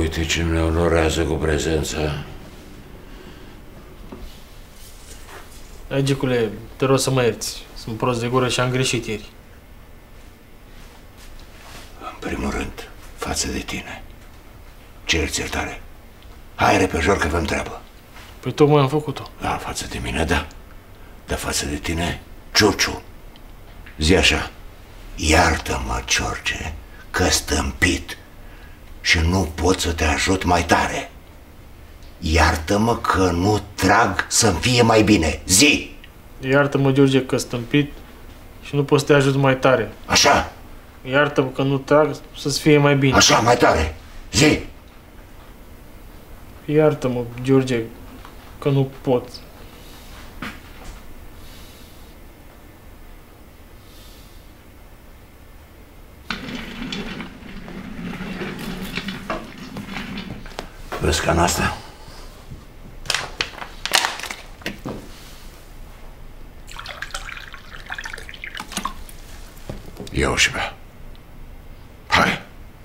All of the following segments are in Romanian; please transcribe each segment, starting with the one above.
Uite ce ne onorează cu prezența. Hai, Gicule, te rog să mă ierți. Sunt prost de gură și am greșit ieri. În primul rând, față de tine, cer-ți iertare. Hai repejor că avem treabă. Păi tocmai am făcut-o. Da, față de mine, da. Dar față de tine, Ciuciu. Zi așa. Iartă-mă, George, că stâmpit și nu pot să te ajut mai tare. Iartă-mă că nu trag să-mi fie mai bine. Zi! Iartă-mă, George, că stâmpit și nu pot să te ajut mai tare. Așa? Iartă-mă că nu trag să-ți fie mai bine. Așa, mai tare. Zi! Iartă-mă, George, că nu pot. Vezi cana asta? Ia-o și bea. Hai!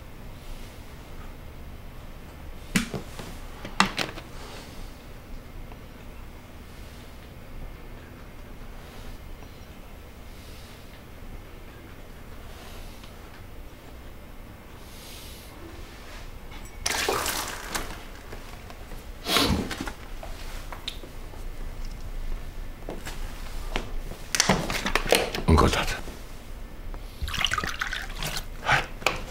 Încă o dată. Hai.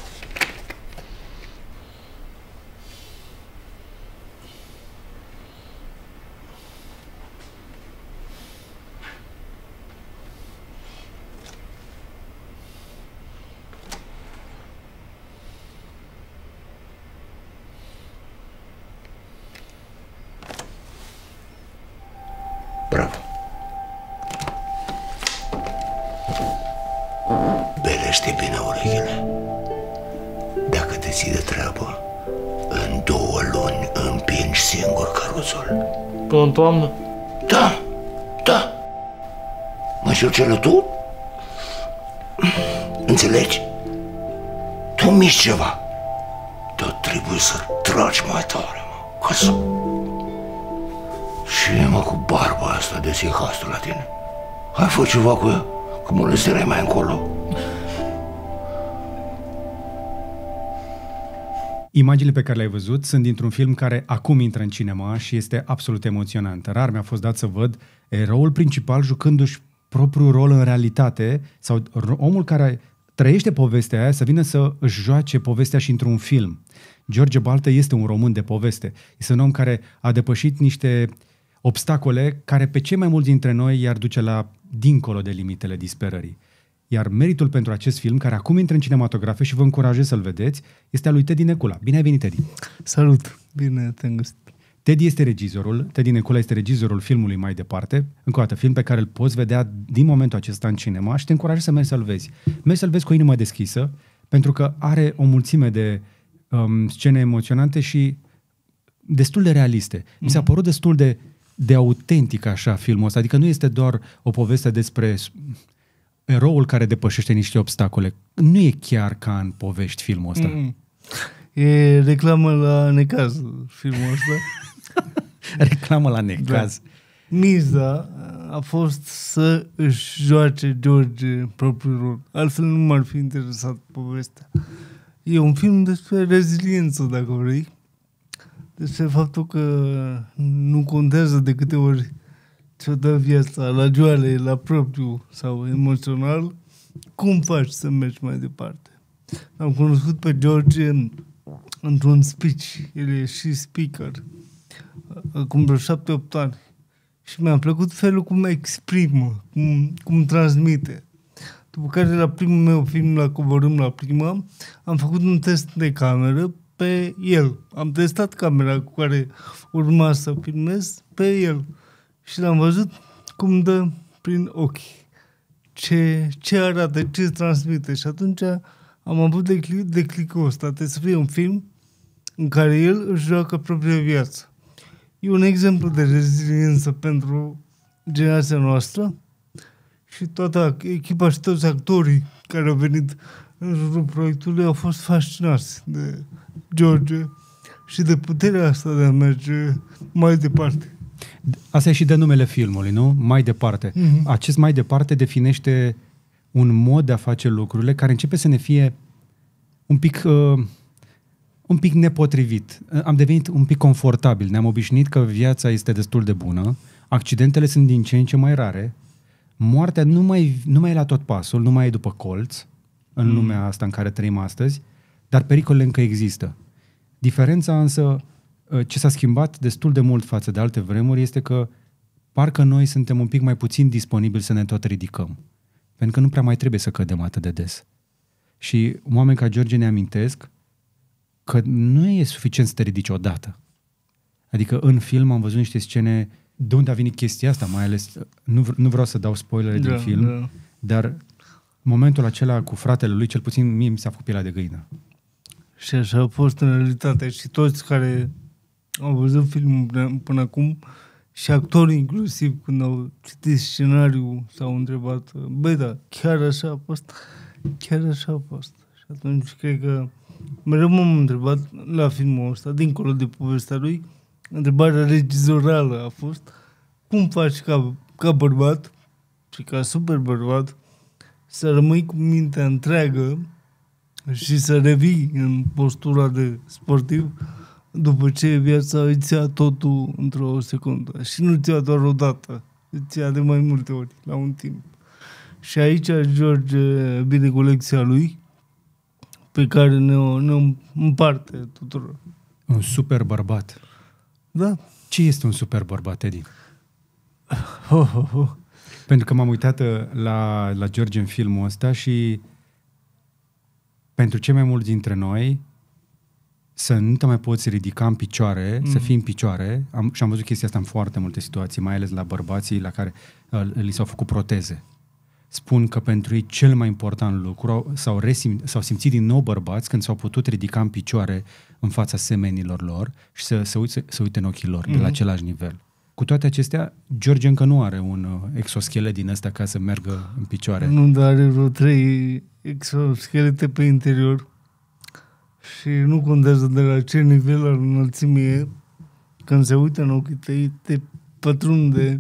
Bravo. Belește bine urechile. Dacă te ții de treabă, în 2 luni împingi singur căruțul. Până în toamnă? Da, da. Mă știu tu? Înțelegi? Tu miști ceva. Dar trebuie să tragi mai tare, mă. Ca să... Și mă, cu barba asta de sihastul la tine. Hai, fă ceva cu ea, că mă lăserai mai încolo. Imaginile pe care le-ai văzut sunt dintr-un film care acum intră în cinema și este absolut emoționant. Rar mi-a fost dat să văd eroul principal jucându-și propriul rol în realitate sau omul care trăiește povestea aia să vină să își joace povestea și într-un film. George Baltă este un român de poveste. Este un om care a depășit niște obstacole care pe cei mai mulți dintre noi i-ar duce la dincolo de limitele disperării. Iar meritul pentru acest film, care acum intră în cinematografe și vă încurajez să-l vedeți, este al lui Teddy Necula. Bine ai venit, Teddy! Salut! Bine te-am găsit! Teddy este regizorul, Teddy Necula este regizorul filmului Mai Departe, încă o dată, film pe care îl poți vedea din momentul acesta în cinema și te încurajez să mergi să-l vezi. Mergi să-l vezi cu o inimă deschisă, pentru că are o mulțime de scene emoționante și destul de realiste. Mi s-a părut destul de autentic așa filmul ăsta, adică nu este doar o poveste despre eroul care depășește niște obstacole. Nu e chiar ca în povești filmul ăsta. E reclamă la necaz filmul ăsta. Reclamă la necaz. Da. Miza a fost să își joace George propriul rol. Altfel nu m-ar fi interesat povestea. E un film despre reziliență, dacă vrei. Despre faptul că nu contează de câte ori ți-o dă viața la joale, la propriu sau emoțional, cum faci să mergi mai departe? Am cunoscut pe George într-un speech, el e și speaker, acum vreo 7-8 ani. Și mi-a plăcut felul cum exprimă, cum transmite. După care la primul meu film, la Coborâm la Prima, am făcut un test de cameră pe el. Am testat camera cu care urma să filmez pe el. Și l-am văzut cum dă prin ochi. Ce arată, ce transmite. Și atunci am avut declicul ăsta. Trebuie să fie un film în care el își joacă propria viață. E un exemplu de reziliență pentru generația noastră și toată echipa și toți actorii care au venit în jurul proiectului au fost fascinați de George și de puterea asta de a merge mai departe. Asta e și de numele filmului, nu? Mai departe. Acest mai departe definește un mod de a face lucrurile care începe să ne fie un pic nepotrivit. Am devenit un pic confortabil. Ne-am obișnuit că viața este destul de bună, accidentele sunt din ce în ce mai rare, moartea nu mai e la tot pasul, nu mai e după colț în lumea asta în care trăim astăzi, dar pericolele încă există. Diferența însă, ce s-a schimbat destul de mult față de alte vremuri, este că parcă noi suntem un pic mai puțin disponibili să ne tot ridicăm. Pentru că nu prea mai trebuie să cădem atât de des. Și oameni ca George ne amintesc că nu e suficient să te ridici odată. Adică în film am văzut niște scene de unde a venit chestia asta, mai ales, nu vreau să dau spoilere din film, dar momentul acela cu fratele lui, cel puțin mie mi s-a făcut pielea de găină. Și așa a fost în realitate. Și toți care au văzut filmul până acum și actorii inclusiv când au citit scenariul s-au întrebat, băi, da, chiar așa a fost? Chiar așa a fost. Și atunci cred că mereu m-am întrebat la filmul ăsta, dincolo de povestea lui, întrebarea regizorală a fost cum faci ca bărbat și ca super bărbat să rămâi cu mintea întreagă și să revii în postura de sportiv după ce viața îți ia totul într-o secundă. Și nu ți-a doar o dată, îți ia de mai multe ori, la un timp. Și aici George vine cu lecția lui, pe care ne împarte tuturor. Un super bărbat. Da. Ce este un super bărbat, Edi? Pentru că m-am uitat la George în filmul ăsta și pentru cei mai mulți dintre noi să nu te mai poți ridica în picioare, să fii în picioare, și am văzut chestia asta în foarte multe situații, mai ales la bărbații la care li s-au făcut proteze. Spun că pentru ei cel mai important lucru s-au simțit din nou bărbați când s-au putut ridica în picioare în fața semenilor lor și să uite în ochii lor de la același nivel. Cu toate acestea, George încă nu are un exoschelet din ăsta ca să meargă în picioare. Nu, dar are vreo 3 exoschelete pe interior și nu contează de la ce nivel al înălțimii e. Când se uită în ochii tăi, te pătrunde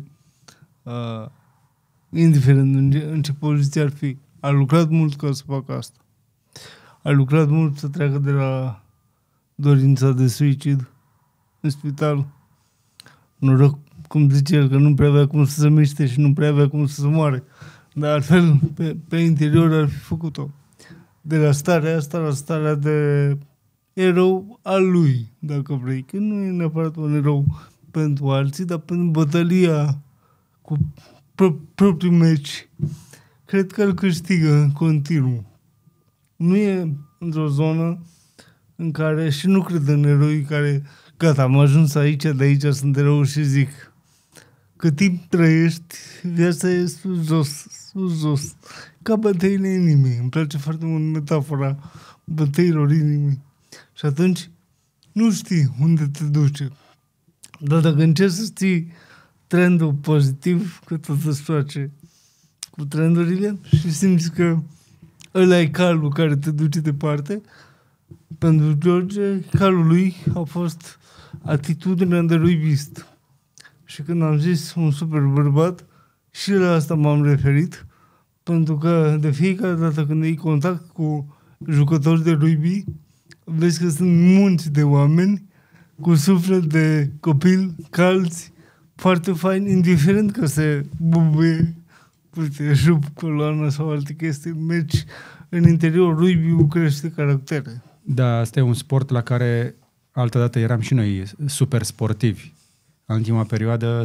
indiferent în ce poziție ar fi. A lucrat mult ca să facă asta. A lucrat mult să treacă de la dorința de suicid în spital. Noroc, cum zice el, că nu prea avea cum să se miște și nu prea avea cum să se moare. Dar altfel, pe interior ar fi făcut-o. De la starea asta la starea de erou al lui, dacă vrei. Că nu e neapărat un erou pentru alții, dar pentru bătălia cu propriul meci. Cred că îl câștigă în continuu. Nu e într-o zonă în care, și nu cred în eroi care, gata, am ajuns aici, de aici sunt erou și zic, cât timp trăiești, viața e sus. Ca bătăile inimii. Îmi place foarte mult metafora bătăilor inimii. Și atunci nu știi unde te duce. Dar dacă încerci să ții trendul pozitiv, că tot îți place cu trendurile și simți că ăla e calul care te duce departe, pentru George, calul lui a fost atitudinea de ruibist. Și când am zis un super bărbat, și la asta m-am referit, pentru că de fiecare dată când ai contact cu jucători de rugby, vezi că sunt munți de oameni cu suflet de copil, calți, foarte faini, indiferent că se bubuie, uite, jup, coloană sau alte chestii, meci în interior rugby-ul crește caractere. Da, asta e un sport la care altădată eram și noi super sportivi. În ultima perioadă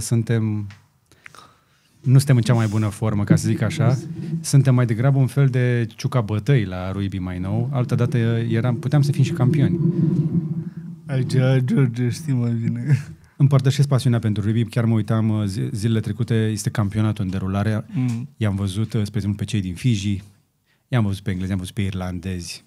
nu suntem în cea mai bună formă, ca să zic așa. Suntem mai degrabă un fel de ciuca bătăi la rugby mai nou. Altădată puteam să fim și campioni. Aici George știi mai bine. Împărtășesc pasiunea pentru rugby. Chiar mă uitam zilele trecute, este campionatul în derulare. I-am văzut, spre exemplu, pe cei din Fiji, i-am văzut pe englezi, i-am văzut pe irlandezi.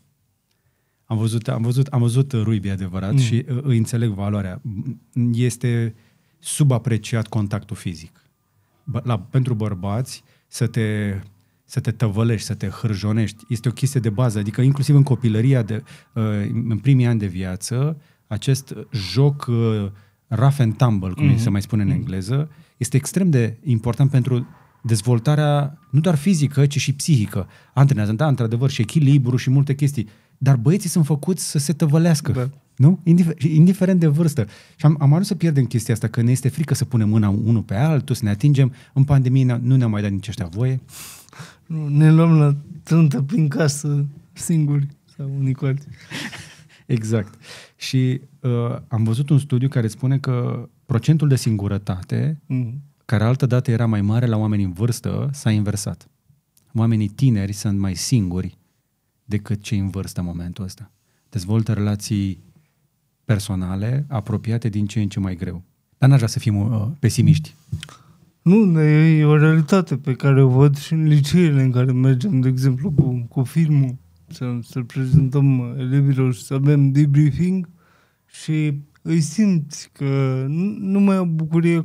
Am văzut rugby adevărat și îi înțeleg valoarea. Este subapreciat contactul fizic. Pentru bărbați să te tăvălești, să te hârjonești, este o chestie de bază. Adică inclusiv în copilăria, în primii ani de viață, acest joc rough and tumble, cum se mai spune în engleză, este extrem de important pentru dezvoltarea nu doar fizică, ci și psihică. Antrenează, da, într-adevăr, și echilibru și multe chestii. Dar băieții sunt făcuți să se tăvălească. Da. Nu? Indiferent de vârstă. Și am ajuns să pierdem chestia asta, că ne este frică să punem mâna unul pe altul, să ne atingem. În pandemie nu ne-au mai dat nici ăștia voie. Ne luăm la trântă prin casă singuri sau unii cu alții. Exact. Și am văzut un studiu care spune că procentul de singurătate, care altădată era mai mare la oamenii în vârstă, s-a inversat. Oamenii tineri sunt mai singuri decât cei în vârstă în momentul ăsta. Dezvoltă relații personale, apropiate din ce în ce mai greu. Dar n-aș vrea să fim pesimiști. Nu, e o realitate pe care o văd și în liceele în care mergem, de exemplu, cu filmul, să-l prezentăm elevilor și să avem debriefing și îi simți că nu mai au bucurie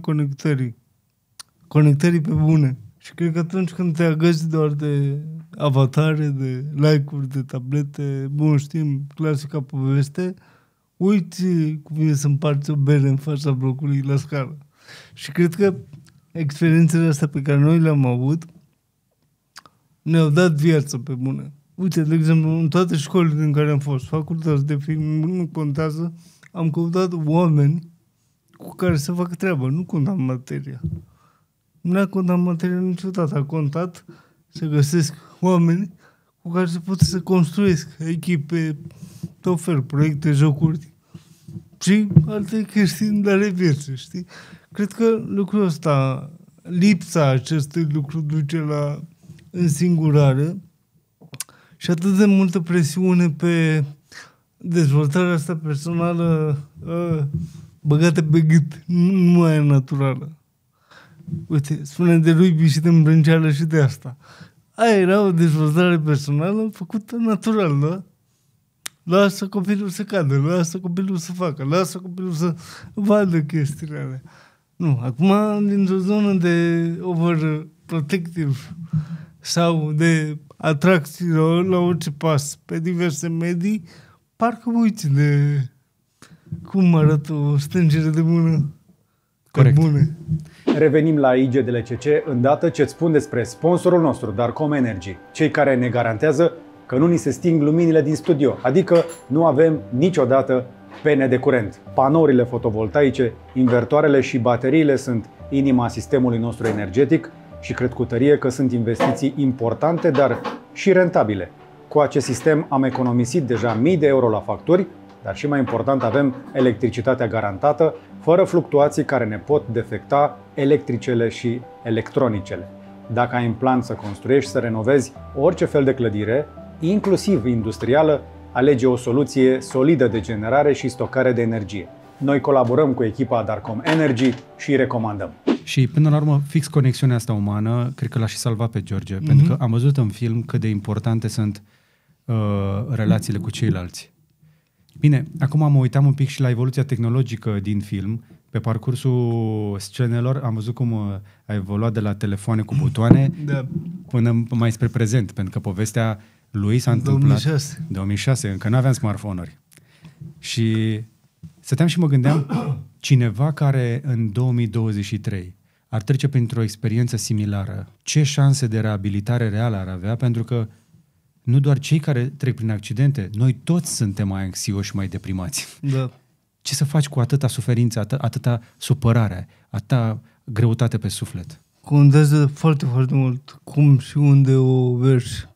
conectării pe bune. Și cred că atunci când te agăți doar de avatare, de like-uri, de tablete, bun, știm, clasica poveste, uiți cum e să împarți o bere în fața blocului la scară. Și cred că experiențele astea pe care noi le-am avut ne-au dat viață pe bune. Uite, de exemplu, în toate școlile în care am fost, facultăți de film, nu contează, am căutat oameni cu care să facă treabă, nu contam materia. Nu a contat materia niciodată, a contat să găsesc oameni cu care să pot să construiesc echipe, tot fel, proiecte, jocuri și alte chestii de ale vieții, știi? Cred că lucrul ăsta, lipsa acestui lucru duce la însingurare și atât de multă presiune pe dezvoltarea asta personală băgată pe gât, nu mai e naturală. Uite, spune de ruibii și de îmbrânceală și de asta. Aia era o dezvoltare personală făcută natural, da? Lasă copilul să cadă, lasă copilul să facă, lasă copilul să vadă chestiile alea. Nu, acum, dintr-o zonă de overprotective sau de atracție la orice pas pe diverse medii, parcă uiți de cum arată o stângere de mână. Corect. Bune. Revenim la IGDLCC îndată ce-ți spun despre sponsorul nostru, Darkom Energy, cei care ne garantează că nu ni se sting luminile din studio, adică nu avem niciodată pene de curent. Panourile fotovoltaice, invertoarele și bateriile sunt inima sistemului nostru energetic și cred cu tărie că sunt investiții importante, dar și rentabile. Cu acest sistem am economisit deja mii de euro la facturi, dar și mai important avem electricitatea garantată, fără fluctuații care ne pot defecta electricele și electronicele. Dacă ai în plan să construiești, să renovezi orice fel de clădire, inclusiv industrială, alege o soluție solidă de generare și stocare de energie. Noi colaborăm cu echipa Darkom Energy și îi recomandăm. Și până la urmă, fix conexiunea asta umană, cred că l-a și salvat pe George, pentru că am văzut în film cât de importante sunt relațiile cu ceilalți. Bine, acum mă uitam un pic și la evoluția tehnologică din film. Pe parcursul scenelor am văzut cum a evoluat de la telefoane cu butoane până mai spre prezent, pentru că povestea lui s-a întâmplat 2006, încă nu aveam smartphone-uri. Și stăteam și mă gândeam, cineva care în 2023 ar trece printr-o experiență similară, ce șanse de reabilitare reală ar avea, pentru că nu doar cei care trec prin accidente, noi toți suntem mai anxioși și mai deprimați. Da. Ce să faci cu atâta suferință, atâta supărare, atâta greutate pe suflet? Contează foarte, foarte mult cum și unde o vergi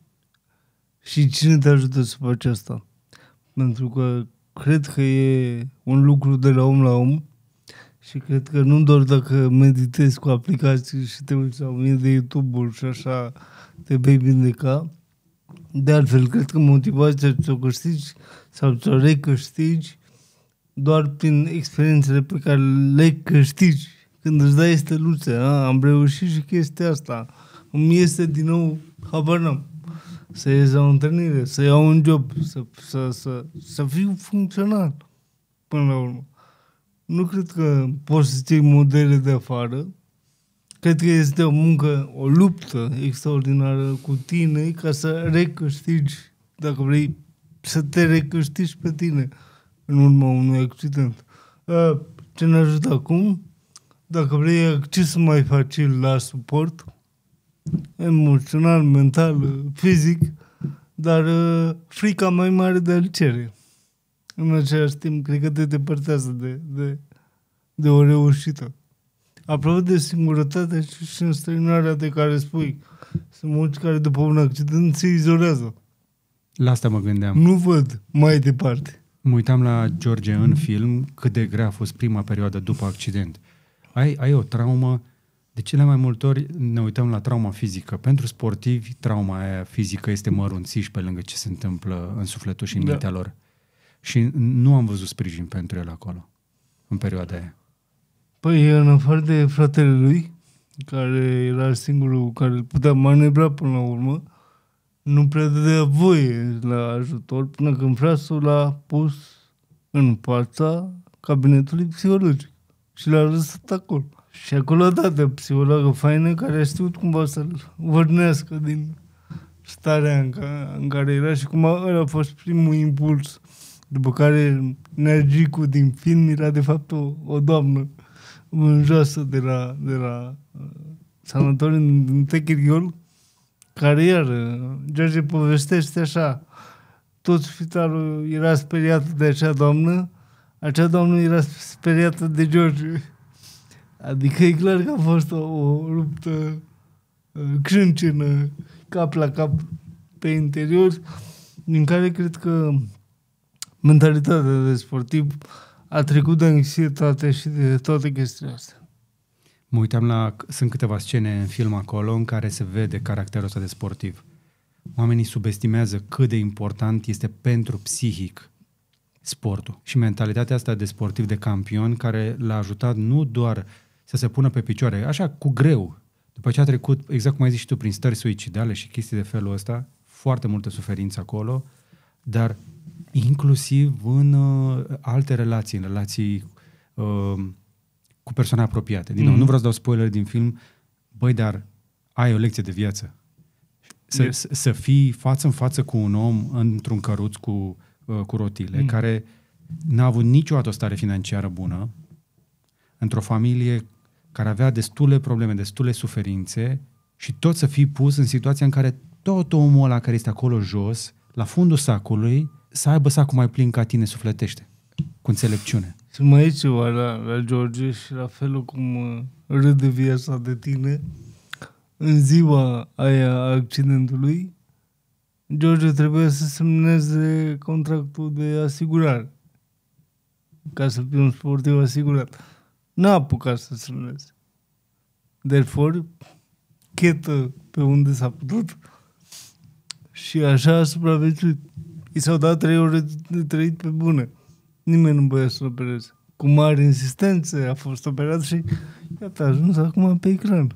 și cine te ajută să faci asta. Pentru că cred că e un lucru de la om la om și cred că nu doar dacă meditezi cu aplicații și te uiți la 1000 de YouTube-uri și așa te vei vindeca. De altfel, cred că motivația ți-o câștigi sau ți-o recâștigi doar prin experiențele pe care le câștigi. Când îți dai steluțe, am reușit și chestia asta, îmi iese din nou, habar n-am, să ies la o întâlnire, să iau un job, să fiu funcțional până la urmă. Nu cred că poți să-ți iei modele de afară. Cred că este o muncă, o luptă extraordinară cu tine ca să recâștigi, dacă vrei, să te recâștigi pe tine în urma unui accident. Ce ne ajută acum? Dacă vrei acces mai facil la suport, emoțional, mental, fizic, dar frica mai mare de a-l cere. În același timp, cred că te depărtează de o reușită. Apropo de singurătatea și înstrăinarea de care spui, sunt mulți care după un accident se izolează. La asta mă gândeam. Nu văd mai departe. Mă uitam la George în film cât de grea a fost prima perioadă după accident. Ai o traumă, de cele mai multe ori ne uităm la trauma fizică. Pentru sportivi, trauma aia fizică este mărunțiș pe lângă ce se întâmplă în sufletul și în mintea lor. Și nu am văzut sprijin pentru el acolo, în perioada aia. Păi, în afară de fratele lui, care era singurul care îl putea manevra până la urmă, nu prea dădea voie la ajutor până când frasul l-a pus în fața cabinetului psihologic și l-a lăsat acolo. Și acolo a dat de psihologă faină care a știut cumva să-l vârnească din starea în care era și cum ăla a fost primul impuls. După care Nergicu din film era de fapt o doamnă mânjoasă de la sanatoriu din Techeriol, care iar George povestește așa, tot spitalul era speriat de acea doamnă era speriată de George. Adică e clar că a fost o luptă crâncenă, cap la cap pe interior, din care cred că mentalitatea de sportiv a trecut de anxietate și de toate chestiile astea. Mă uitam sunt câteva scene în film acolo în care se vede caracterul ăsta de sportiv. Oamenii subestimează cât de important este pentru psihic sportul. Și mentalitatea asta de sportiv, de campion, care l-a ajutat nu doar să se pună pe picioare, așa cu greu, după ce a trecut, exact cum ai zis și tu, prin stări suicidale și chestii de felul ăsta, foarte multă suferință acolo, dar inclusiv în alte relații, în relații cu persoane apropiate. Din nou, nu vreau să dau spoiler din film, băi, dar ai o lecție de viață. Să fii față în față cu un om într-un căruț cu rotile, care n-a avut niciodată o stare financiară bună, într-o familie care avea destule probleme, destule suferințe și tot să fii pus în situația în care tot omul ăla care este acolo jos, la fundul sacului, să aibă sacul mai plin ca tine sufletește, cu înțelepciune. Și mai e ceva la George și la felul cum râde viața de tine. În ziua aia a accidentului, George trebuia să semneze contractul de asigurare ca să fie un sportiv asigurat. N-a apucat să semneze. Therefore, chetă pe unde s-a putut și așa a supraviețuit. I s-au dat 3 ore de trăit pe bune. Nimeni nu voia să-l opereze. Cu mare insistență a fost operat și iată, a ajuns acum pe ecran.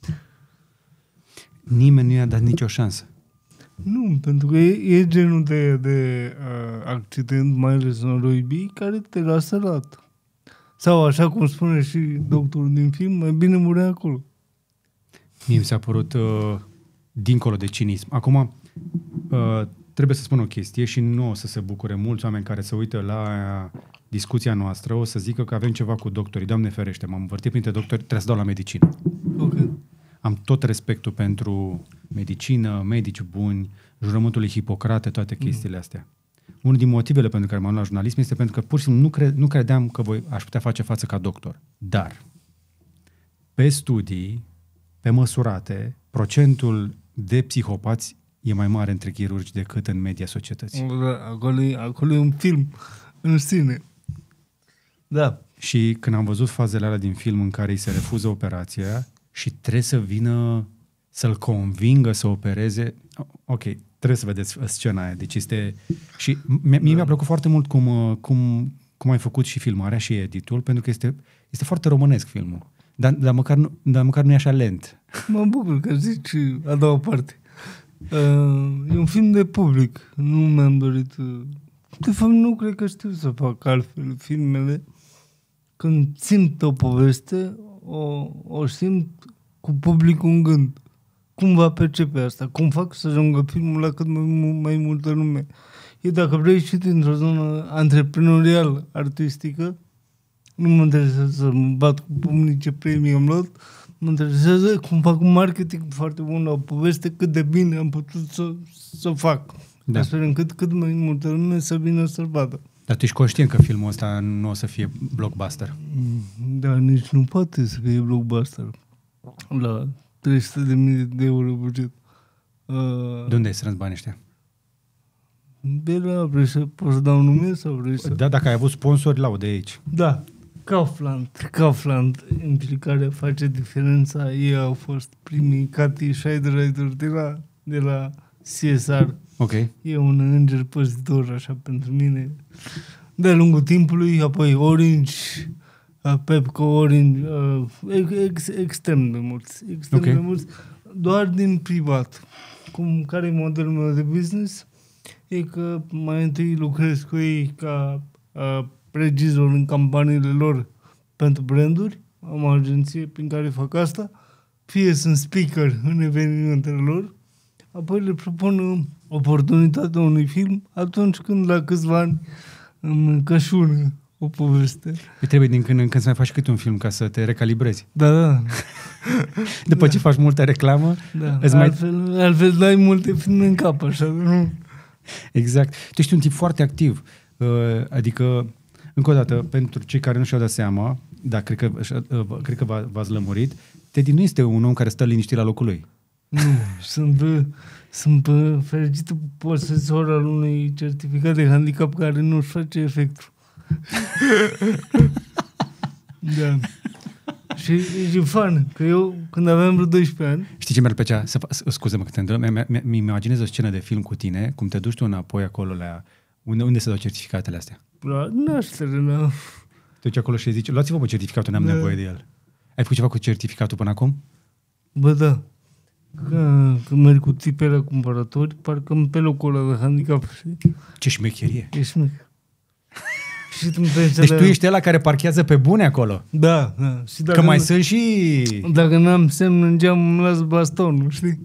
Nimeni nu i-a dat nicio șansă. Nu, pentru că e genul de accident, mai ales în rugby, care te lasă lat. Sau, așa cum spune și doctorul din film, mai bine murea acolo. Mie mi s-a părut dincolo de cinism. Acum, trebuie să spun o chestie și nu o să se bucure mulți oameni care se uită la discuția noastră, o să zică că avem ceva cu doctorii. Doamne ferește, m-am învârtit printre doctori, trebuie să dau la medicină. Okay. Am tot respectul pentru medicină, medici buni, jurământul lui Hipocrate, toate chestiile astea. Unul din motivele pentru care m-am luat jurnalism este pentru că pur și simplu nu credeam că aș putea face față ca doctor. Dar, pe studii, pe măsurate, procentul de psihopați e mai mare între chirurgi decât în media societății. Acolo e un film în sine. Da. Și când am văzut fazele alea din film în care îi se refuză operația și trebuie să vină să-l convingă să opereze, ok, trebuie să vedeți scena aia. Deci este... Și mie mi-a plăcut foarte mult cum ai făcut și filmarea și editul, pentru că este foarte românesc filmul. Dar măcar nu e așa lent. Mă bucur că zici a doua parte. E un film de public. Nu mi-am dorit... De fapt, nu cred că știu să fac altfel filmele. Când simt o poveste, o simt cu publicul în gând. Cum va percepe asta? Cum fac să ajungă filmul la cât mai multă lume? Eu, dacă vrei și dintr-o zonă antreprenorială, artistică, nu mă interesează să mă bat cu pumnii ce premii am luat, mă interesează cum fac un marketing foarte bun la o poveste, cât de bine am putut să o fac. Da. Astfel încât cât mai multă lume să vină să-l vadă. Dar tu ești conștient că filmul ăsta nu o să fie blockbuster. Dar nici nu poate să fie blockbuster. La 300.000 de euro buget. De unde ai strâns banii ăștia? De la, vrei să poți să dau nume sau vrei să... Da, dacă ai avut sponsori, laude aici. Da. Kaufland, implicarea face diferența. Ei au fost primii Cathy Scheider de la CSR. Ok. E un înger păzitor, așa, pentru mine. De-a lungul timpului, apoi Orange, Pepco, Orange, extrem de mulți. De mulți, doar din privat. Care e modelul meu de business? E că mai întâi lucrez cu ei ca regizor în campaniile lor pentru branduri. Am o agenție prin care fac asta. Fie sunt speaker în evenimentele lor. Apoi le propun oportunitatea unui film atunci când la câțiva ani îmi cășună o poveste. Îi trebuie din când în când să mai faci câte un film ca să te recalibrezi. Da. După ce faci multă reclamă, da. Altfel dai multe filme în cap, așa, nu? Exact. Tu ești un tip foarte activ. Adică, încă o dată, pentru cei care nu și-au dat seama, dar cred că v-ați lămurit, Teddy nu este un om care stă liniștit la locul lui. Nu, sunt fericită posesor al unui certificat de handicap care nu-și face efectul. Da. Și e fan, că eu, când aveam vreo 12 ani... Știi ce mi-ar plăcea? Scuze-mă că te întreb. Mi imaginez o scenă de film cu tine, cum te duci tu înapoi acolo la... Unde se dau certificatele astea? La naștere, la... Te duci acolo și zici, luați-vă certificatul, n-am nevoie de el. Ai făcut ceva cu certificatul până acum? Bă, da. Când merg cu tipele la cumpărători, parcă pe locul ăla de handicap. Ce șmecherie! E șmecher. Deci tu ești ăla care parchează pe bune acolo? Da. Și că mai sunt și... Dacă n-am semn în geam, îmi las bastonul, știi?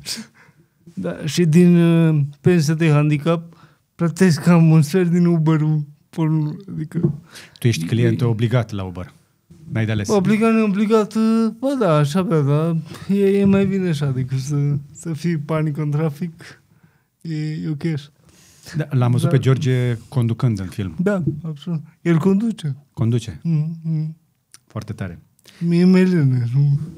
Da, și din pensia de handicap plătesc cam un sfert din Uber-ul. Adică... Tu ești client obligat la Uber. N-ai de ales. Obligat, neobligat, bă da, așa bea, da. E mai bine așa decât să fii panic în trafic. E ok așa. Da, l-am văzut pe George conducând în film. Da, absolut. El conduce. Conduce? Foarte tare. Mie melene.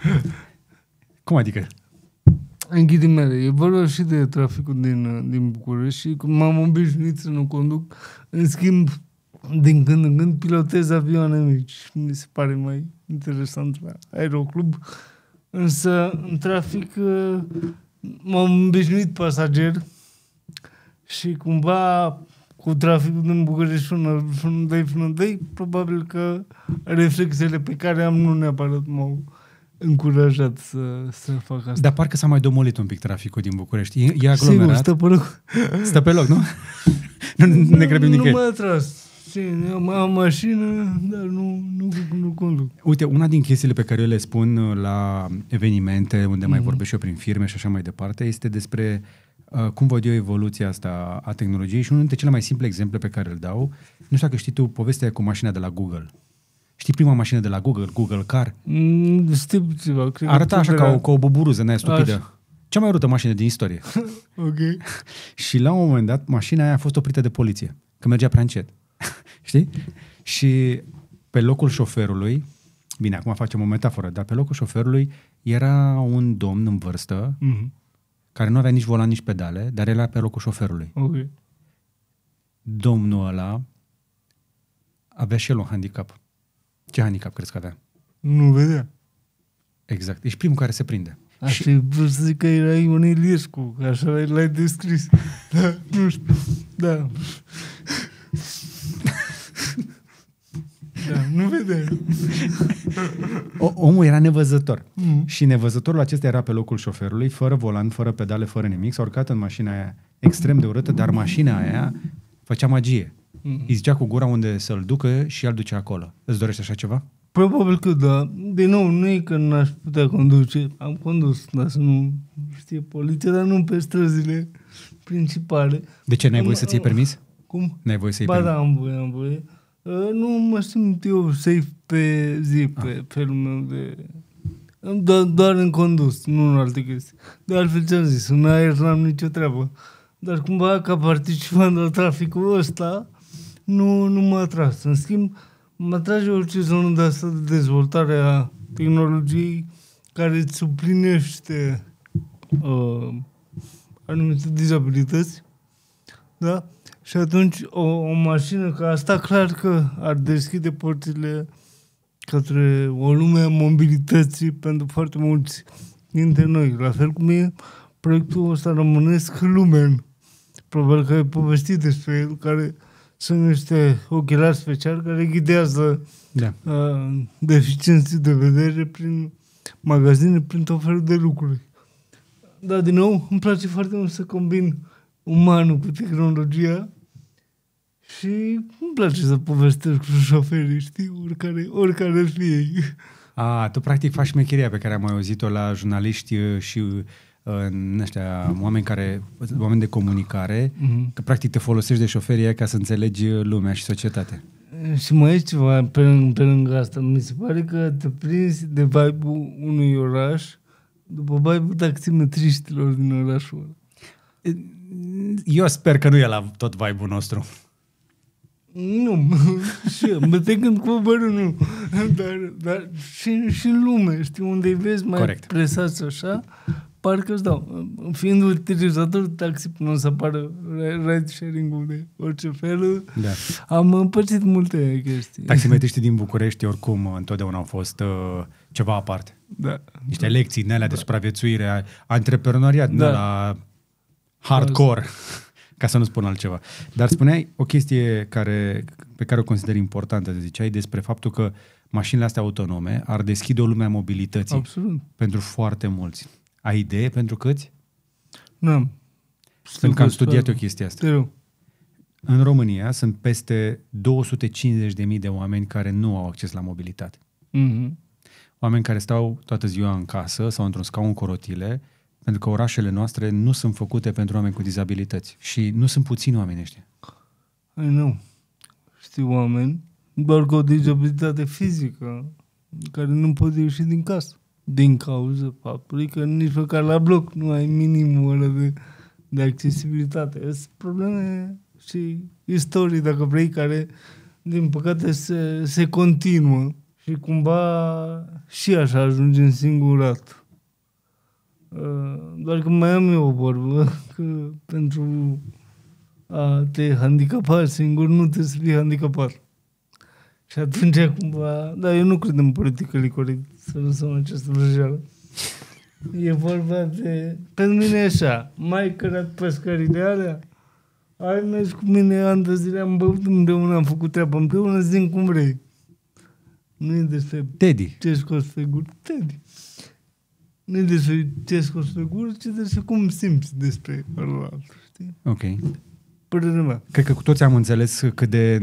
Cum adică? În ghilimele. E vorba și de traficul din București și m-am obișnuit să nu conduc. În schimb, din când în când pilotez avioane mici. Mi se pare mai interesant la aeroclub. Însă, în trafic, m-am obișnuit pasager și cumva cu traficul din București până dai, probabil că reflexele pe care am nu neapărat m-au încurajat să fac asta. Dar parcă s-a mai domolit un pic traficul din București. E aglomerat. Sigur, stă pe loc. Stă pe loc, nu? Nu ne grăbim nicăieri. Nu m-a atras. Am mașină, dar nu conduc. Uite, una din chestiile pe care eu le spun la evenimente, unde mai vorbesc eu prin firme și așa mai departe, este despre cum văd eu evoluția asta a tehnologiei și unul dintre cele mai simple exemple pe care îl dau, nu știu dacă știi tu povestea cu mașina de la Google. Știi prima mașină de la Google Car? Știu ceva. Arăta așa ca o buburuză, n-aia stupidă. Așa. Cea mai urâtă mașină din istorie. Ok. Și la un moment dat, mașina aia a fost oprită de poliție, că mergea prea încet. Știi? Și pe locul șoferului, bine, acum facem o metaforă, dar pe locul șoferului era un domn în vârstă care nu avea nici volan, nici pedale, dar era pe locul șoferului. Okay. Domnul ăla avea și el un handicap. Ce handicap crezi că avea? Nu vedea. Exact. Ești primul care se prinde. Aș fi vrut să zic că era Ion Iliescu, că așa l-ai descris. Da, nu știu. Da. Da, nu vedea. Omul era nevăzător. Și nevăzătorul acesta era pe locul șoferului, fără volan, fără pedale, fără nimic. S-a urcat în mașina aia extrem de urâtă, dar mașina aia făcea magie. Îi zicea cu gura unde să-l ducă și el ducea acolo. Îți dorești așa ceva? Probabil că da. De nou, nu e că n-aș putea conduce. Am condus, dar să nu știe poliția, dar nu pe străzile principale. De ce, n-ai voie să ții permis? Cum? N-ai voie să-i Ba permis? da, am voie. Nu mă simt eu safe pe zi, pe felul meu de... Doar în condus, nu în alte chestii. De altfel ce-am zis, în aer n-am nicio treabă. Dar cumva, ca participant la traficul ăsta, nu m-a atras. În schimb, mă atrage orice zonă de asta de dezvoltare a tehnologiei care îți suplinește anumite dizabilități. Da? Și atunci o mașină ca asta clar că ar deschide porțile către o lume a mobilității pentru foarte mulți dintre noi. La fel cum e proiectul ăsta românesc Lumen. Probabil că ai povestit despre el, care sunt niște ochelari speciali care ghidează deficienții de vedere prin magazine, prin tot felul de lucruri. Dar, din nou, îmi place foarte mult să combin umanul cu tehnologia și îmi place să povestesc cu șoferii, știi, oricare ar fi ei. Tu practic faci șmecheria pe care am mai auzit-o la jurnaliști și oameni de comunicare, că practic te folosești de șoferii aia ca să înțelegi lumea și societatea. Și mai e ceva pe lângă asta. Mi se pare că te prinzi de vibe-ul unui oraș după vibe-ul taximetriștilor din orașul ăla. Eu sper că nu e la tot vibe-ul nostru. Nu, mă te gând cu bărul, nu. Dar și în lume, știi, unde îi vezi mai corect, presați așa, parcă îți dau. Fiind utilizator de taxi până o să apară ride-sharing-ul de orice fel, am împărțit multe chestii. Taximetriștii din București oricum întotdeauna au fost ceva aparte. Da. Niște lecții din alea de supraviețuire, antreprenoriat, la hardcore, ca să nu spun altceva. Dar spuneai o chestie pe care o consider importantă, ziceai, despre faptul că mașinile astea autonome ar deschide o lume a mobilității. Absolut. Pentru foarte mulți. Ai idee pentru câți? Nu. Pentru că am studiat o chestie asta. În România sunt peste 250.000 de oameni care nu au acces la mobilitate. Oameni care stau toată ziua în casă sau într-un scaun cu rotile, pentru că orașele noastre nu sunt făcute pentru oameni cu dizabilități. Și nu sunt puțini oameni ăștia. Nu. Știu oameni, doar cu o dizabilitate fizică, care nu pot ieși din casă. Din cauza faptului că nici măcar la bloc nu ai minimul ăla de accesibilitate. Sunt probleme și istorii, dacă vrei, care, din păcate, se continuă. Și cumva și așa ajungem singurat. Doar că mai am eu o vorbă, că pentru a te handicapa singur nu trebuie să fii handicapat. Și atunci cumva... Dar eu nu cred în politically corect, să lăsăm această vrăjeală. E vorba de... Pentru mine e așa, mai cărat pescările alea, ai mers cu mine ani de zile, am băut împreună, am făcut treaba împreună, zi cum vrei. Nu e despre Teddy. Ce scos pe gură. Teddy. Nu e despre ce scos pe gură, ci despre cum simți despre ălalt, știi? Ok. Părerea mea. Cred că cu toți am înțeles cât de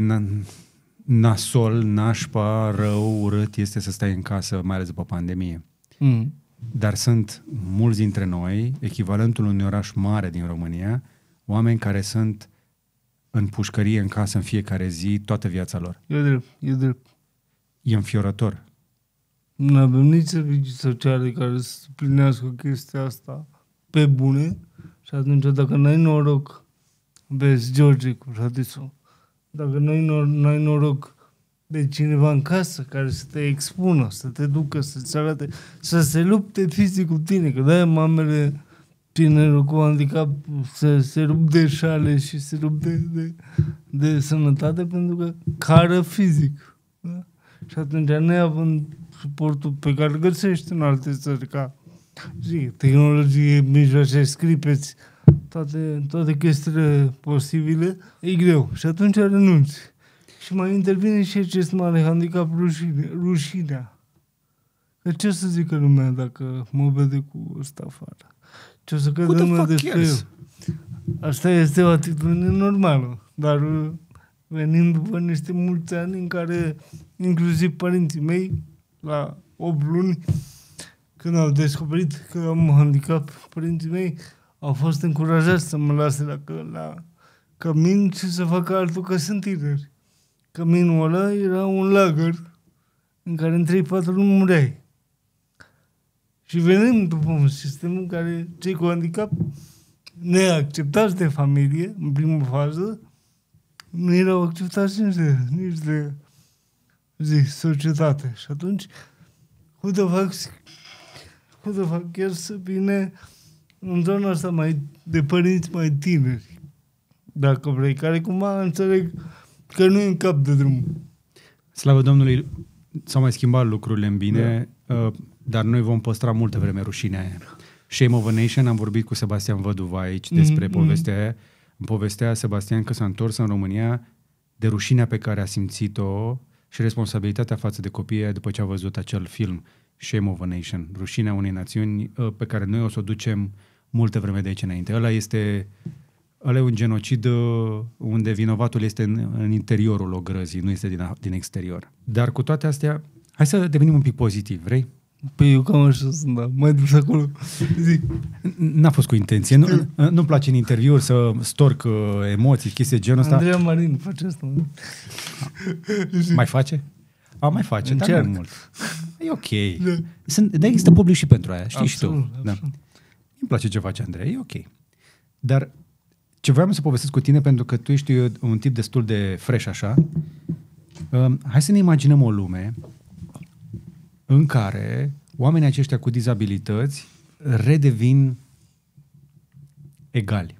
nasol, nașpa, rău, urât este să stai în casă, mai ales după pandemie. Dar sunt mulți dintre noi, echivalentul unui oraș mare din România, oameni care sunt în pușcărie, în casă, în fiecare zi, toată viața lor. E drept. E înfiorător. Nu avem nici servicii sociale care să suplinească chestia asta pe bune și atunci dacă n-ai noroc, vezi George cu fratisul, dacă n-ai noroc de cineva în casă care să te expună, să te ducă, să-ți arate, să se lupte fizic cu tine, că de-aia mamele tinerul cu handicap se rup de șale și se rup de sănătate pentru că cară fizic. Da? Și atunci, neavând suportul pe care îl găsești în alte țări, ca tehnologie, mijloace, scripeți, toate chestiile posibile, e greu. Și atunci renunți. Și mai intervine și acest mare handicap, rușinea. Că ce o să zică lumea dacă mă vede cu ăsta afară? Ce o să crede lumea despre eu? Asta este o atitudine normală, dar venind după niște mulți ani în care inclusiv părinții mei, la 8 luni, când au descoperit că am handicap, părinții mei au fost încurajați să mă lase la cămin și să facă altul, că sunt tineri. Căminul ăla era un lagăr în care în 3-4 luni mureai. Și venim după un sistem în care cei cu handicap, neacceptați de familie, în primă fază, nu erau acceptați nici de societate. Și atunci, cum de fac chiar să vină în zona asta de părinți mai tineri, dacă vrei, care cumva înțeleg că nu e în cap de drum. Slavă Domnului, s-au mai schimbat lucrurile în bine, dar noi vom păstra multă vreme rușinea aia. Shame of a Nation, am vorbit cu Sebastian Văduva aici despre povestea aia. În povestea Sebastian că s-a întors în România de rușinea pe care a simțit-o și responsabilitatea față de copiii aia după ce a văzut acel film Shame of a Nation, rușinea unei națiuni pe care noi o să o ducem multă vreme de aici înainte. Ăla e un genocid unde vinovatul este în interiorul ogrăzii, nu este din exterior. Dar cu toate astea, hai să devenim un pic pozitiv, vrei? Păi eu cam așa sunt, da. Mai dus acolo. Zi. N-a fost cu intenție. Nu-mi place în interviuri să storc emoții, chestii genul ăsta. Andreea Marin face asta. Mai face? Mai face, încerc. Dar nu mult. E ok. Dar există public și pentru aia, știi. Absolut, și tu. Da. Îmi place ce face Andreea, e ok. Dar ce vreau să povestesc cu tine, pentru că tu ești un tip destul de fresh așa, hai să ne imaginăm o lume în care oamenii aceștia cu dizabilități redevin egali.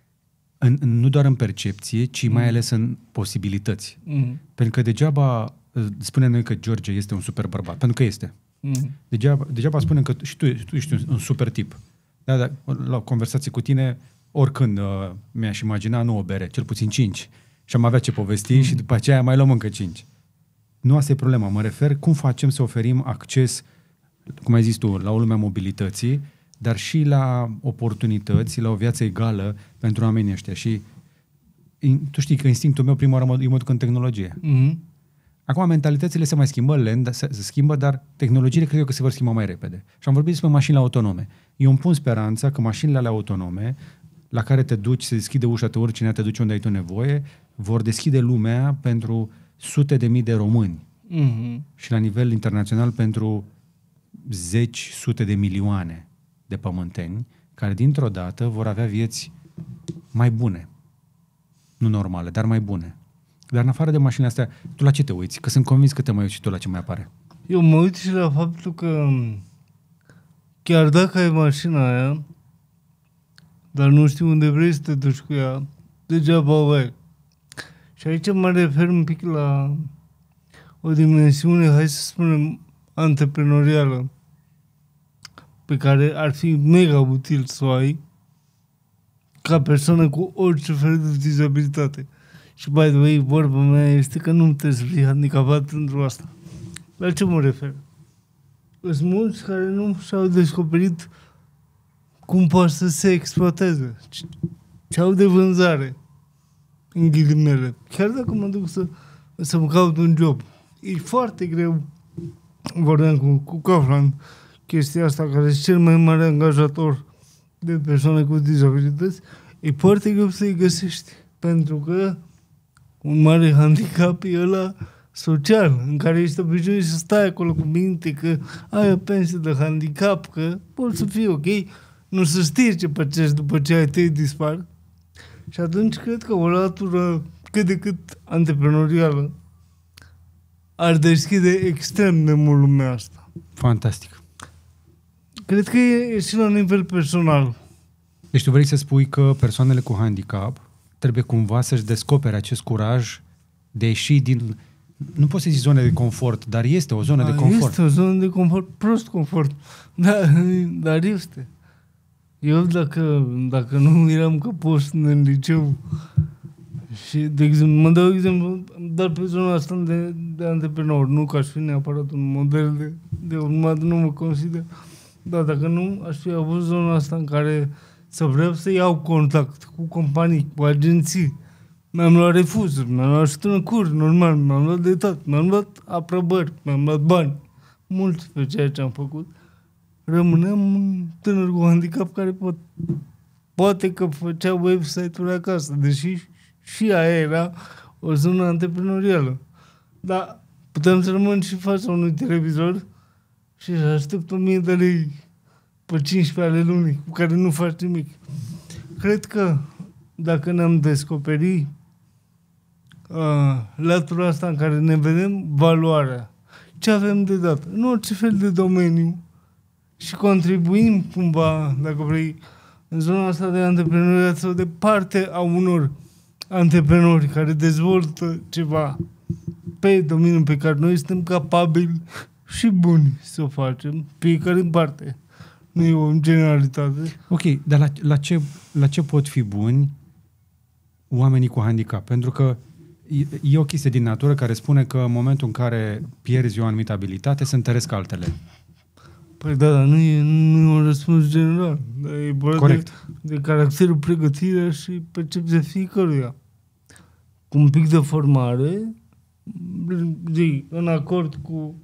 Nu doar în percepție, ci mai ales în posibilități. Pentru că degeaba spunem noi că George este un super bărbat, pentru că este. Degeaba spunem că și tu ești un super tip. Da, la o conversație cu tine, oricând mi-aș imagina, nu o bere, cel puțin 5. Și am avea ce povesti și după aceea mai luăm încă 5. Nu asta e problema. Mă refer cum facem să oferim acces, cum ai zis tu, la o lume a mobilității, dar și la oportunități, la o viață egală pentru oamenii ăștia. Și tu știi că instinctul meu prima oară mă duc în tehnologie. Acum mentalitățile se mai schimbă lent, se schimbă, dar tehnologiile cred eu că se vor schimba mai repede. Și am vorbit despre mașinile autonome. Eu îmi pun speranța că mașinile alea autonome, la care te duci, se deschide ușa, te urci, te duci unde ai tu nevoie, vor deschide lumea pentru sute de mii de români. Și la nivel internațional pentru sute de milioane de pământeni care dintr-o dată vor avea vieți mai bune. Nu normale, dar mai bune. Dar în afară de mașinile astea, tu la ce te uiți? Că sunt convins că te mai uiți și tu la ce mai apare. Eu mă uit și la faptul că chiar dacă ai mașina aia, dar nu știu unde vrei să te duci cu ea, degeaba o ai. Și aici mă refer un pic la o dimensiune, hai să spunem, antreprenorială, pe care ar fi mega util să o ai ca persoană cu orice fel de dizabilitate. Și, by the way, vorba mea este că nu trebuie să fii handicapat pentru asta. La ce mă refer? Sunt mulți care nu și-au descoperit cum poate să se exploateze, ce au de vânzare, în ghilimele. Chiar dacă mă duc să-mi caut un job, e foarte greu. Vorbeam cu Kaufland, chestia asta, care este cel mai mare angajator de persoane cu dizabilități, e foarte greu să-i găsești, pentru că un mare handicap e ăla social, în care ești obișnuit să stai acolo cu minte că ai o pensie de handicap, că poți să fii ok, nu să știi ce păcești după ce ai tăi dispar. Și atunci cred că o latură cât de cât antreprenorială ar deschide extrem de mult lumea asta. Fantastic. Cred că e și la nivel personal. Deci tu vrei să spui că persoanele cu handicap trebuie cumva să-și descopere acest curaj de a ieși din... Nu poți să zici zone de confort, dar este o zonă de confort. Este o zonă de confort, prost confort. Dar este. Eu dacă nu eram căpost în liceu și, de exemplu, mă dau exemplu, dar pe zona asta de antreprenor, nu că aș fi neapărat un model de urmat, nu mă consider, dar dacă nu, aș fi avut zona asta în care să vreau să iau contact cu companii, cu agenții. Mi-am luat refuzuri, mi-am luat ștrâncuri, normal, mi-am luat de tot, mi-am luat aprobări, mi-am luat bani. Mult pe ceea ce am făcut. Rămâneam un tânăr cu handicap care poate că făcea website-uri acasă, deși și aia era o zonă antreprenorială. Dar putem să rămân și în fața unui televizor și să aștept 1000 de lei pe 15 ale lunii, cu care nu faci nimic. Cred că dacă ne-am descoperit latura asta în care ne vedem valoarea, ce avem de dat, în orice fel de domeniu, și contribuim cumva, dacă vrei, în zona asta de antreprenoriat sau de parte a unor antreprenori care dezvoltă ceva pe domeniul pe care noi suntem capabili și buni să o facem, fiecare în parte. Nu e o generalitate. Ok, dar la ce pot fi buni oamenii cu handicap? Pentru că e o chestie din natură care spune că în momentul în care pierzi o anumită abilitate, se întăresc altele. Păi da, dar nu e un răspuns general. E vorba de caracterul, pregătirea și percepția fiecăruia. Cu un pic de formare, în acord cu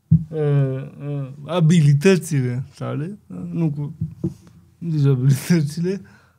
abilitățile sale, nu cu dizabilitățile,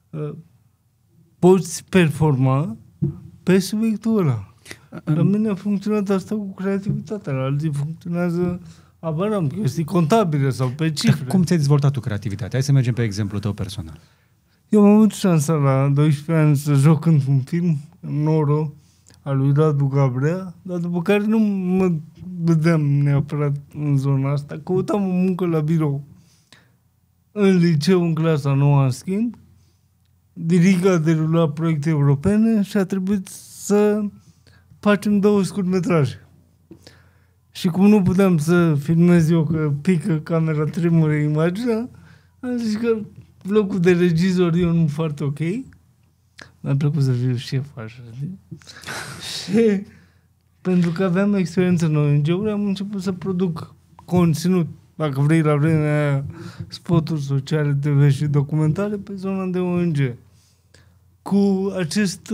poți performa pe subiectul ăla. La mine a funcționat asta cu creativitatea, la alții funcționează am chestii contabile sau pe cifre. Dar cum ți-ai dezvoltat tu creativitatea? Hai să mergem pe exemplul tău personal. Eu am avut șansa la 12 ani să joc într-un film, Noro, al lui Radu Gabrea, dar după care nu mă vedeam neapărat în zona asta. Căutam o muncă la birou. În liceu, în clasa 9, în schimb, Diriga derula proiecte europene și a trebuit să facem 2 scurtmetraje. Și cum nu puteam să filmez eu că pică camera, tremure imaginea, am zis că locul de regizor e unul foarte ok. Mi-a plăcut să fiu șef așa, știi? Și pentru că aveam experiență în ONG-uri, am început să produc conținut, dacă vrei, la vremea aia, spoturi sociale, TV și documentare pe zona de ONG. Cu acest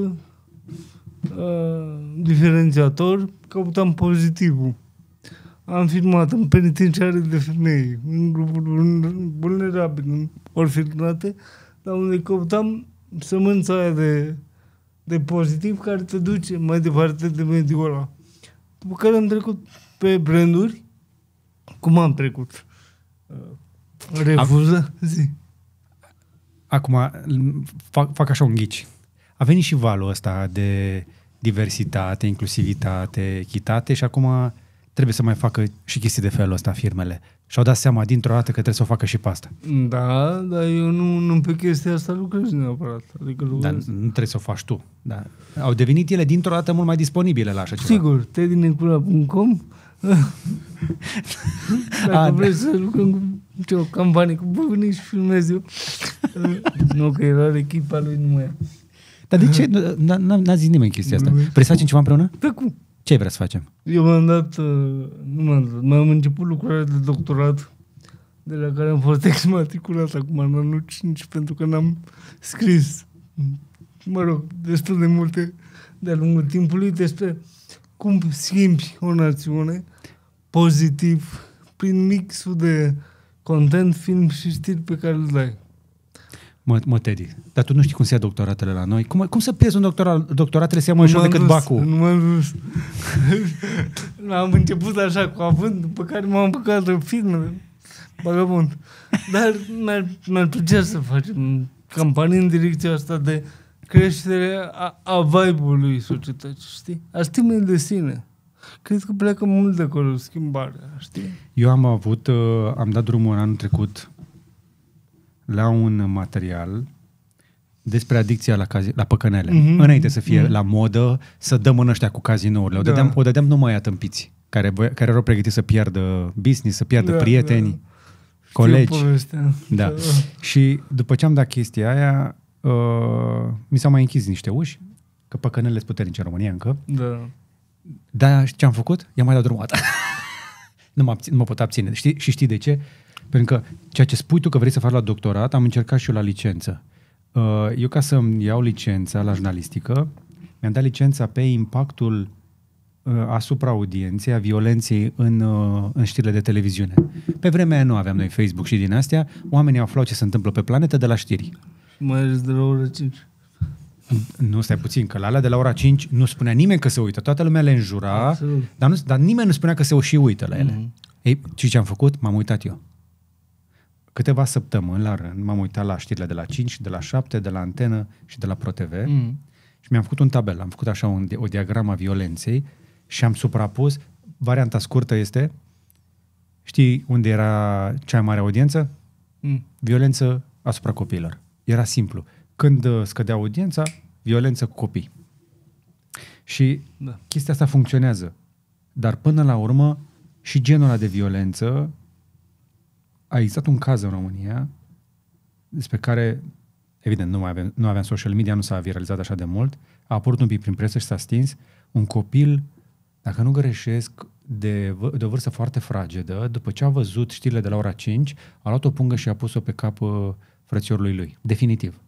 diferențiator, căutam pozitivul. Am filmat în penitenciare de femei, în grupuri vulnerabile, în orfelinate, dar unde căutam sămânța aia de pozitiv care te duce mai departe de mediul ăla. După care am trecut pe branduri. Cum am trecut? Refuză? Zi. Acum, fac așa un ghici. A venit și valul ăsta de diversitate, inclusivitate, echitate și acum trebuie să mai facă și chestii de felul ăsta firmele. Și-au dat seama dintr-o dată că trebuie să o facă și pe asta. Da, dar eu nu pe chestia asta lucrez neapărat. Adică dar nu trebuie să o faci tu. Da. Au devenit ele dintr-o dată mult mai disponibile la așa ceva. Sigur, tedinecula.com dacă vrei să lucrăm cu o campanie cu băgânii și filmez eu. Nu, că era echipa lui numai. Dar de ce? N-a zis nimeni chestia asta. Vrei să facem ceva împreună? Pe cum? Ce vrei să facem? Eu m-am început lucrarea de doctorat, de la care am fost exmatriculat acum în anul 5, pentru că n-am scris, destul de multe de-a lungul timpului despre cum schimbi o națiune pozitiv prin mixul de content, film și stil pe care îl dai. Mă, Teddy, dar tu nu știi cum se ia doctoratele la noi? Cum să pierzi un doctorat? Doctoratele se ia mai ușor decât bacul. Nu m-am dus. Am început așa cu avânt, după care m-am băgat în filmele. Vagabond. Dar mi-ar plăcea să facem campanii în direcția asta de creștere a vibe-ului societății, știi? A stimei de sine. Cred că pleacă mult de acolo schimbarea, știi? Eu am dat drumul anul trecut la un material despre adicția la păcănele. Înainte să fie la modă, să dăm în ăștia cu cazinourile. O dădeam numai atâmpiți care erau pregătiți să piardă business, să piardă prieteni, colegi. Da. Și după ce am dat chestia aia, mi s-au mai închis niște uși, că păcănele sunt puternice în România încă. Da. Dar ce am făcut? I-am mai dat drumul ăsta. Nu mă pot abține. Și știi de ce? Pentru că ceea ce spui tu că vrei să faci la doctorat, am încercat și eu la licență. Eu ca să-mi iau licența la jurnalistică, mi-am dat licența pe impactul asupra audienței, a violenței în știrile de televiziune. Pe vremea aia nu aveam noi Facebook și din astea, oamenii aflau ce se întâmplă pe planetă de la știri. Mai ales de la ora 5. Nu, stai puțin, că la alea de la ora 5 nu spunea nimeni că se uită. Toată lumea le înjura, Absolut. dar nimeni nu spunea că se și uită la ele. Mhm. Ei, ce am făcut? M-am uitat eu. Câteva săptămâni la rând m-am uitat la știrile de la 5, de la 7, de la Antenă și de la ProTV și mi-am făcut un tabel. Am făcut așa o diagramă a violenței și am suprapus. Varianta scurtă este, știi unde era cea mai mare audiență? Violență asupra copiilor. Era simplu. Când scădea audiența, violență cu copii. Și chestia asta funcționează. Dar până la urmă, și genul ăla de violență, a existat un caz în România despre care, evident, nu aveam social media, nu s-a viralizat așa de mult, a apărut un pic prin presă și s-a stins, un copil, dacă nu greșesc, de o vârstă foarte fragedă, după ce a văzut știrile de la ora 5, a luat o pungă și a pus-o pe cap frățiorului lui. Definitiv.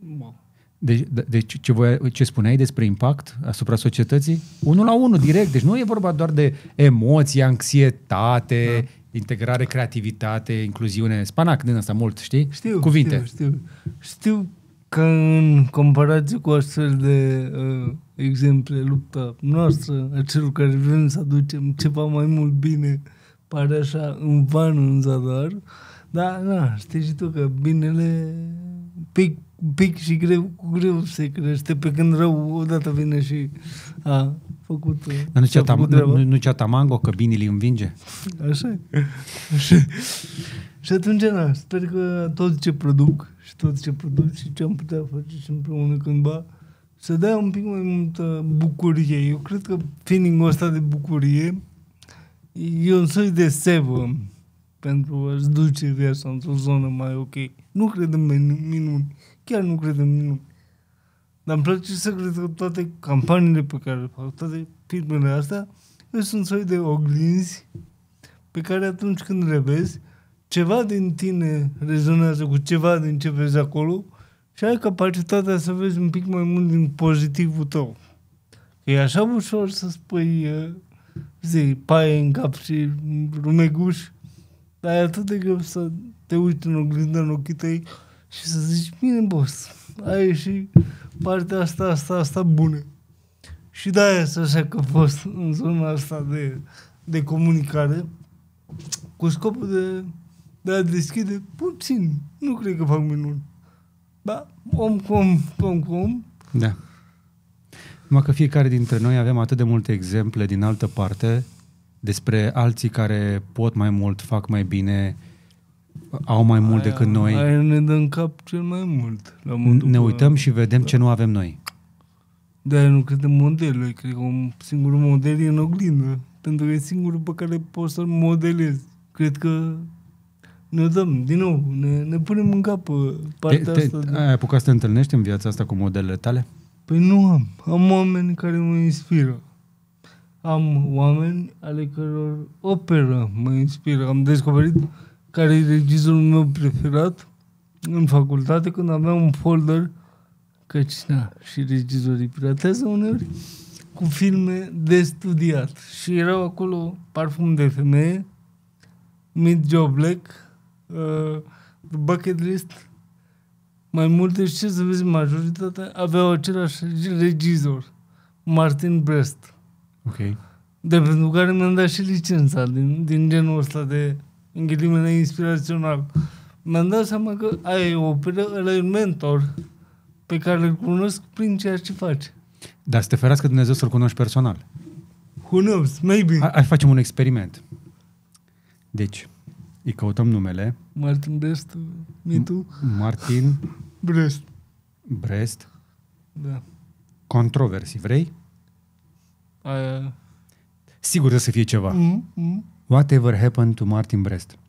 Deci ce spuneai despre impact asupra societății? 1-1, direct. Deci nu e vorba doar de emoții, anxietate, integrare, creativitate, incluziune, spanac din asta mult, știi? Cuvinte. Știu că în comparație cu astfel de exemple, lupta noastră, a celor care vrem să aducem ceva mai mult bine, pare așa în van, în zadar, dar știi și tu că binele pic și cu greu se crește, pe când rău odată vine și a făcut nu Ceatamango, că binele îi învinge? Așa. Și atunci, sper că tot ce produc și ce am putea face și împreună cândva, să dea un pic mai multă bucurie. Eu cred că feeling-ul ăsta de bucurie e un soi de sevă pentru a-ți duce viața într-o zonă mai ok. Nu cred în minuni. Chiar nu cred în minuni. Dar îmi place să cred că toate campaniile pe care le fac, toate filmele astea, sunt soi de oglinzi pe care atunci când le vezi, ceva din tine rezonează cu ceva din ce vezi acolo și ai capacitatea să vezi un pic mai mult din pozitivul tău. Că e așa ușor să spui paie în cap și rumeguș, dar e atât de greu să te uiți în oglindă în ochii tăi și să zici, bine, boss, ai și partea asta bună. Și de-aia să așa că a fost în zona asta de comunicare cu scopul de a deschide puțin. Nu cred că fac minuni. Da, om cu om. Da. Numai că fiecare dintre noi avem atât de multe exemple din altă parte despre alții care pot mai mult, fac mai bine, au mai mult decât noi. Aia ne dă în cap cel mai mult. Ne uităm și vedem ce nu avem noi. De-aia nu cred în modele. Cred că un singur model e în oglindă. Pentru că e singurul pe care poți să-l modelezi. Cred că ne dăm, din nou, ne punem în cap partea asta. Ai apucat să te întâlnești în viața asta cu modelele tale? Păi nu am. Am oameni care mă inspiră. Am oameni ale căror operă mă inspiră. Am descoperit care e regizorul meu preferat în facultate când aveam un folder, căci și regizorii piratează uneori, cu filme de studiat. Și erau acolo Parfum de femeie, Meet Joe Black, The Bucket List, mai multe și ce să vezi, majoritatea aveau același regizor, Martin Brest. Ok. De pentru care mi-am dat și licența din genul ăsta de în ghilimele inspirațional. Mi-am dat seama că aia e o operă, ăla e un mentor pe care îl cunosc prin ceea ce face. Dar să te ferească Dumnezeu să-l cunoști personal. Who knows? Maybe. Hai facem un experiment. Deci, îi căutăm numele. Martin Brest, mitu? Martin Brest. Da. Controversy, vrei? Aia... Sigur să fie ceva. Whatever happened to Martin Brest?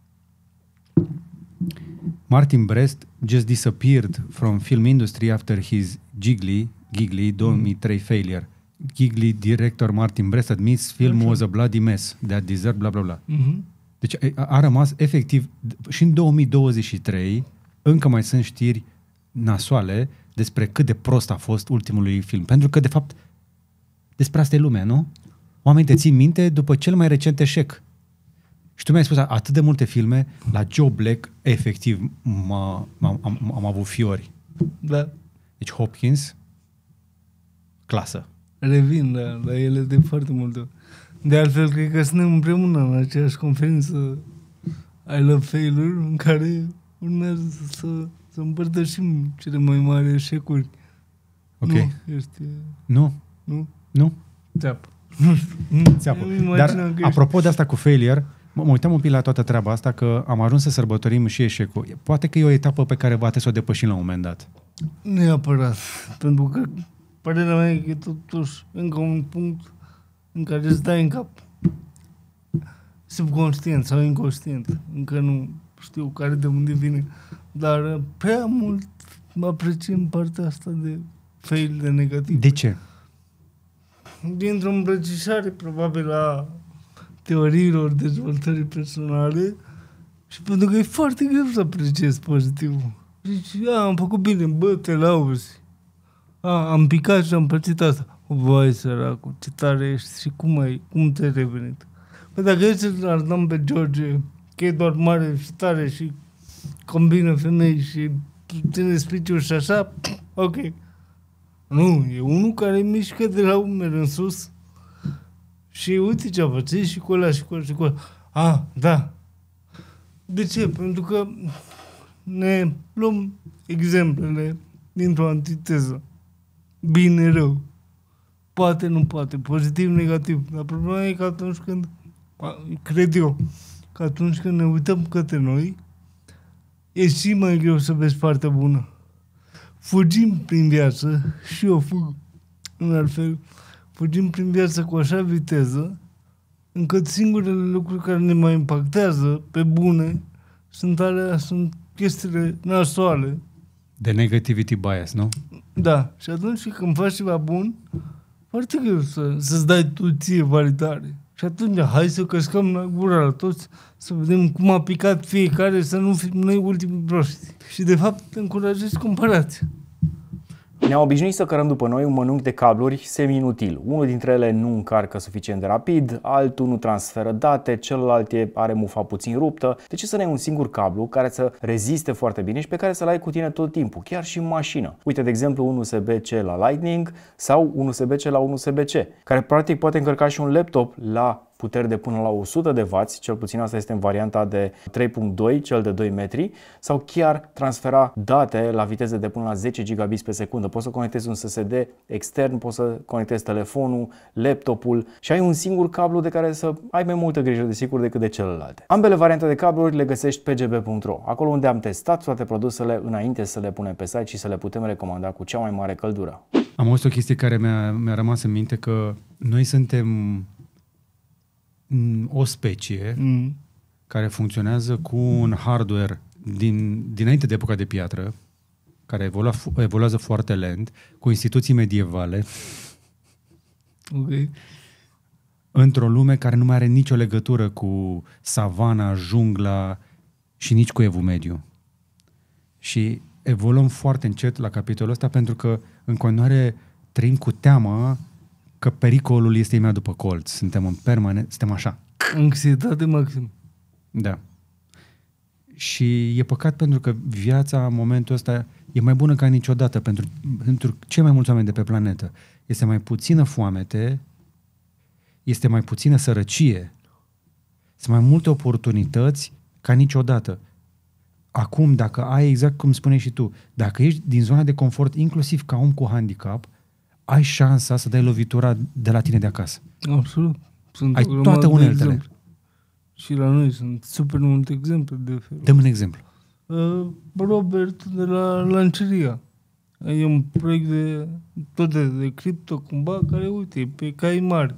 Martin Brest just disappeared from film industry after his Gigli 2003 failure. Gigli director Martin Brest admits film was a bloody mess that deserved bla bla bla. Deci a rămas efectiv și în 2023 încă mai sunt știri nasoale despre cât de prost a fost ultimul lui film. Pentru că de fapt despre asta e lumea, nu? Oamenii te țin minte după cel mai recent eșec. Și tu mi-ai spus atât de multe filme, la Joe Black, efectiv, am avut fiori. Da. Deci Hopkins, clasă. Revin la ele de foarte multe ori. De altfel, cred că suntem împreună în aceeași conferință I Love Failure, în care urmează să împărtășim cele mai mari eșecuri. Ok. Nu, este... Nu? Nu? Nu? Țeapă. Țeapă. Dar apropo de asta cu failure, mă uitam un pic la toată treaba asta, că am ajuns să sărbătorim și eșecul. Poate că e o etapă pe care va trebui să o depășim la un moment dat. Neapărat. Pentru că părerea mea e că e totuși încă un punct în care îți dai în cap. Subconștient sau inconștient. Încă nu știu care de unde vine. Dar prea mult apreciem partea asta de fail, de negativ. De ce? Dintr-o îmbrățișare probabil a teoriilor dezvoltării personale și pentru că e foarte greu să apreciezi pozitivul. Zici, am făcut bine, bă, te lauzi. Am picat și am pățit asta. Vai, săracu, ce tare ești și cum te-ai revenit? Păi dacă e să arătăm pe George că e doar mare și tare și combină femei și ține spiciul și așa, ok. Nu, e unul care mișcă de la umeri în sus și uite ce a pățit și cu ăla și cu ăla și cu ăla. Da. De ce? Pentru că ne luăm exemplele dintr-o antiteză. Bine, rău. Poate, nu poate. Pozitiv, negativ. Dar problema e că atunci când, cred eu, că atunci când ne uităm către noi, e și mai greu să vezi partea bună. Fugim prin viață, și eu fug în altfel, fugim prin viață cu așa viteză, încât singurele lucruri care ne mai impactează pe bune sunt chestiile nasoale. De negativity bias, nu? Da. Și atunci când faci ceva bun, foarte greu să-ți dai tu ție validare. Și atunci, hai să căscăm la gura la toți, să vedem cum a picat fiecare, să nu fim noi ultimii proști. Și de fapt încurajezi comparația. Ne-am obișnuit să cărăm după noi un mănunchi de cabluri semi-inutil. Unul dintre ele nu încarcă suficient de rapid, altul nu transferă date, celălalt are mufa puțin ruptă. De ce să ne iei un singur cablu care să reziste foarte bine și pe care să-l ai cu tine tot timpul, chiar și în mașină? Uite, de exemplu, un USB-C la Lightning sau un USB-C la un USB-C, care practic poate încărca și un laptop la puteri de până la 100 de W, cel puțin asta este în varianta de 3.2, cel de 2 metri, sau chiar transfera date la viteze de până la 10 gigabits pe secundă. Poți să conectezi un SSD extern, poți să conectezi telefonul, laptopul și ai un singur cablu de care să ai mai multă grijă, desigur, decât de celelalte. Ambele variante de cabluri le găsești pe gb.ro, acolo unde am testat toate produsele înainte să le punem pe site și să le putem recomanda cu cea mai mare căldură. Am auzit o chestie care mi-a rămas în minte, că noi suntem o specie care funcționează cu un hardware dinainte de epoca de piatră, care evoluează foarte lent, cu instituții medievale, Okay. într-o lume care nu mai are nicio legătură cu savana, jungla și nici cu evul mediu. Și evoluăm foarte încet la capitolul ăsta, pentru că în continuare trăim cu teama că pericolul este imediat după colț. Suntem în permanent, suntem așa. Anxietate maxim. Da. Și e păcat, pentru că viața în momentul ăsta e mai bună ca niciodată pentru cei mai mulți oameni de pe planetă. Este mai puțină foamete, este mai puțină sărăcie, sunt mai multe oportunități ca niciodată. Acum, dacă ai, exact cum spuneai și tu, dacă ești din zona de confort, inclusiv ca om cu handicap, ai șansa să dai lovitura de la tine de acasă. Absolut. Sunt Ai toate uneltele. Și la noi sunt super multe exemple de fel. Dăm un exemplu. Robert de la Lanceria. E un proiect de cripto cumva, care, uite, pe cai mari,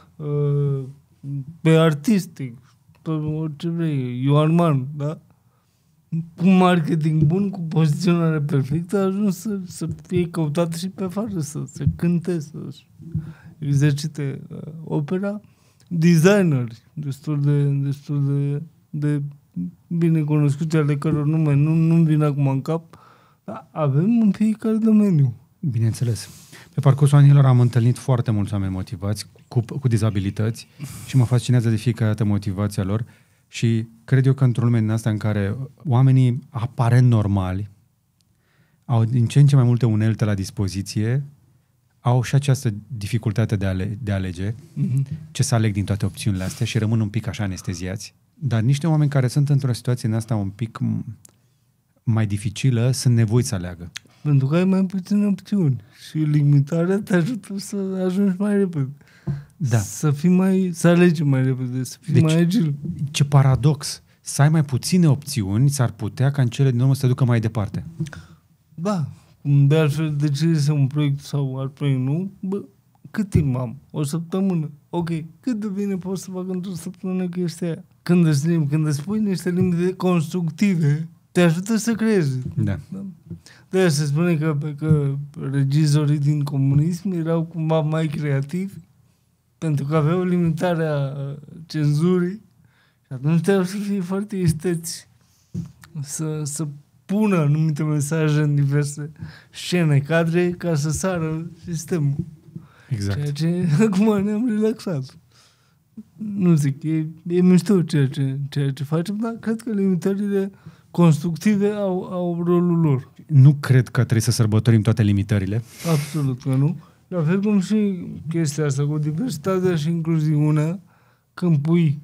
pe artistic, pe orice vrei, Ioan Man, da? Cu marketing bun, cu poziționare perfectă, a ajuns să fie căutat și pe afară, să se cânte, să exercite opera. Designeri destul de bine cunoscuți, ale căror nume nu-mi vin acum în cap, dar avem în fiecare domeniu. Bineînțeles. Pe parcursul anilor am întâlnit foarte mulți oameni motivați cu dizabilități și mă fascinează de fiecare dată motivația lor și cred eu că într-o lume din asta în care oamenii aparent normali au din ce în ce mai multe unelte la dispoziție, au și această dificultate de a alege ce să aleg din toate opțiunile astea și rămân un pic așa anesteziați. Dar niște oameni care sunt într-o situație în asta un pic mai dificilă sunt nevoiți să aleagă. Pentru că ai mai puține opțiuni și limitarea te ajută să ajungi mai repede. Da. Să alegi mai repede, să fii mai agil. Ce paradox! Să ai mai puține opțiuni, s-ar putea ca în cele din urmă să te ducă mai departe. Da. De altfel, de ce este un proiect sau alt proiect nu? Bă, cât timp am? O săptămână? Ok. Cât de bine poți să fac într-o săptămână chestia aia? Când îți pui niște limite constructive, te ajută să creezi. Da. De-aia se spune că regizorii din comunism erau cumva mai creativi pentru că aveau limitarea cenzurii și atunci trebuia să fie foarte esteți, să pună anumite mesaje în diverse scene, cadre, ca să sară sistemul. Exact. Ceea ce acum ne-am relaxat. Nu zic, e mișto ceea ce facem, dar cred că limitările constructive au rolul lor. Nu cred că trebuie să sărbătorim toate limitările. Absolut că nu. La fel cum și chestia asta cu diversitatea și incluziunea, când pui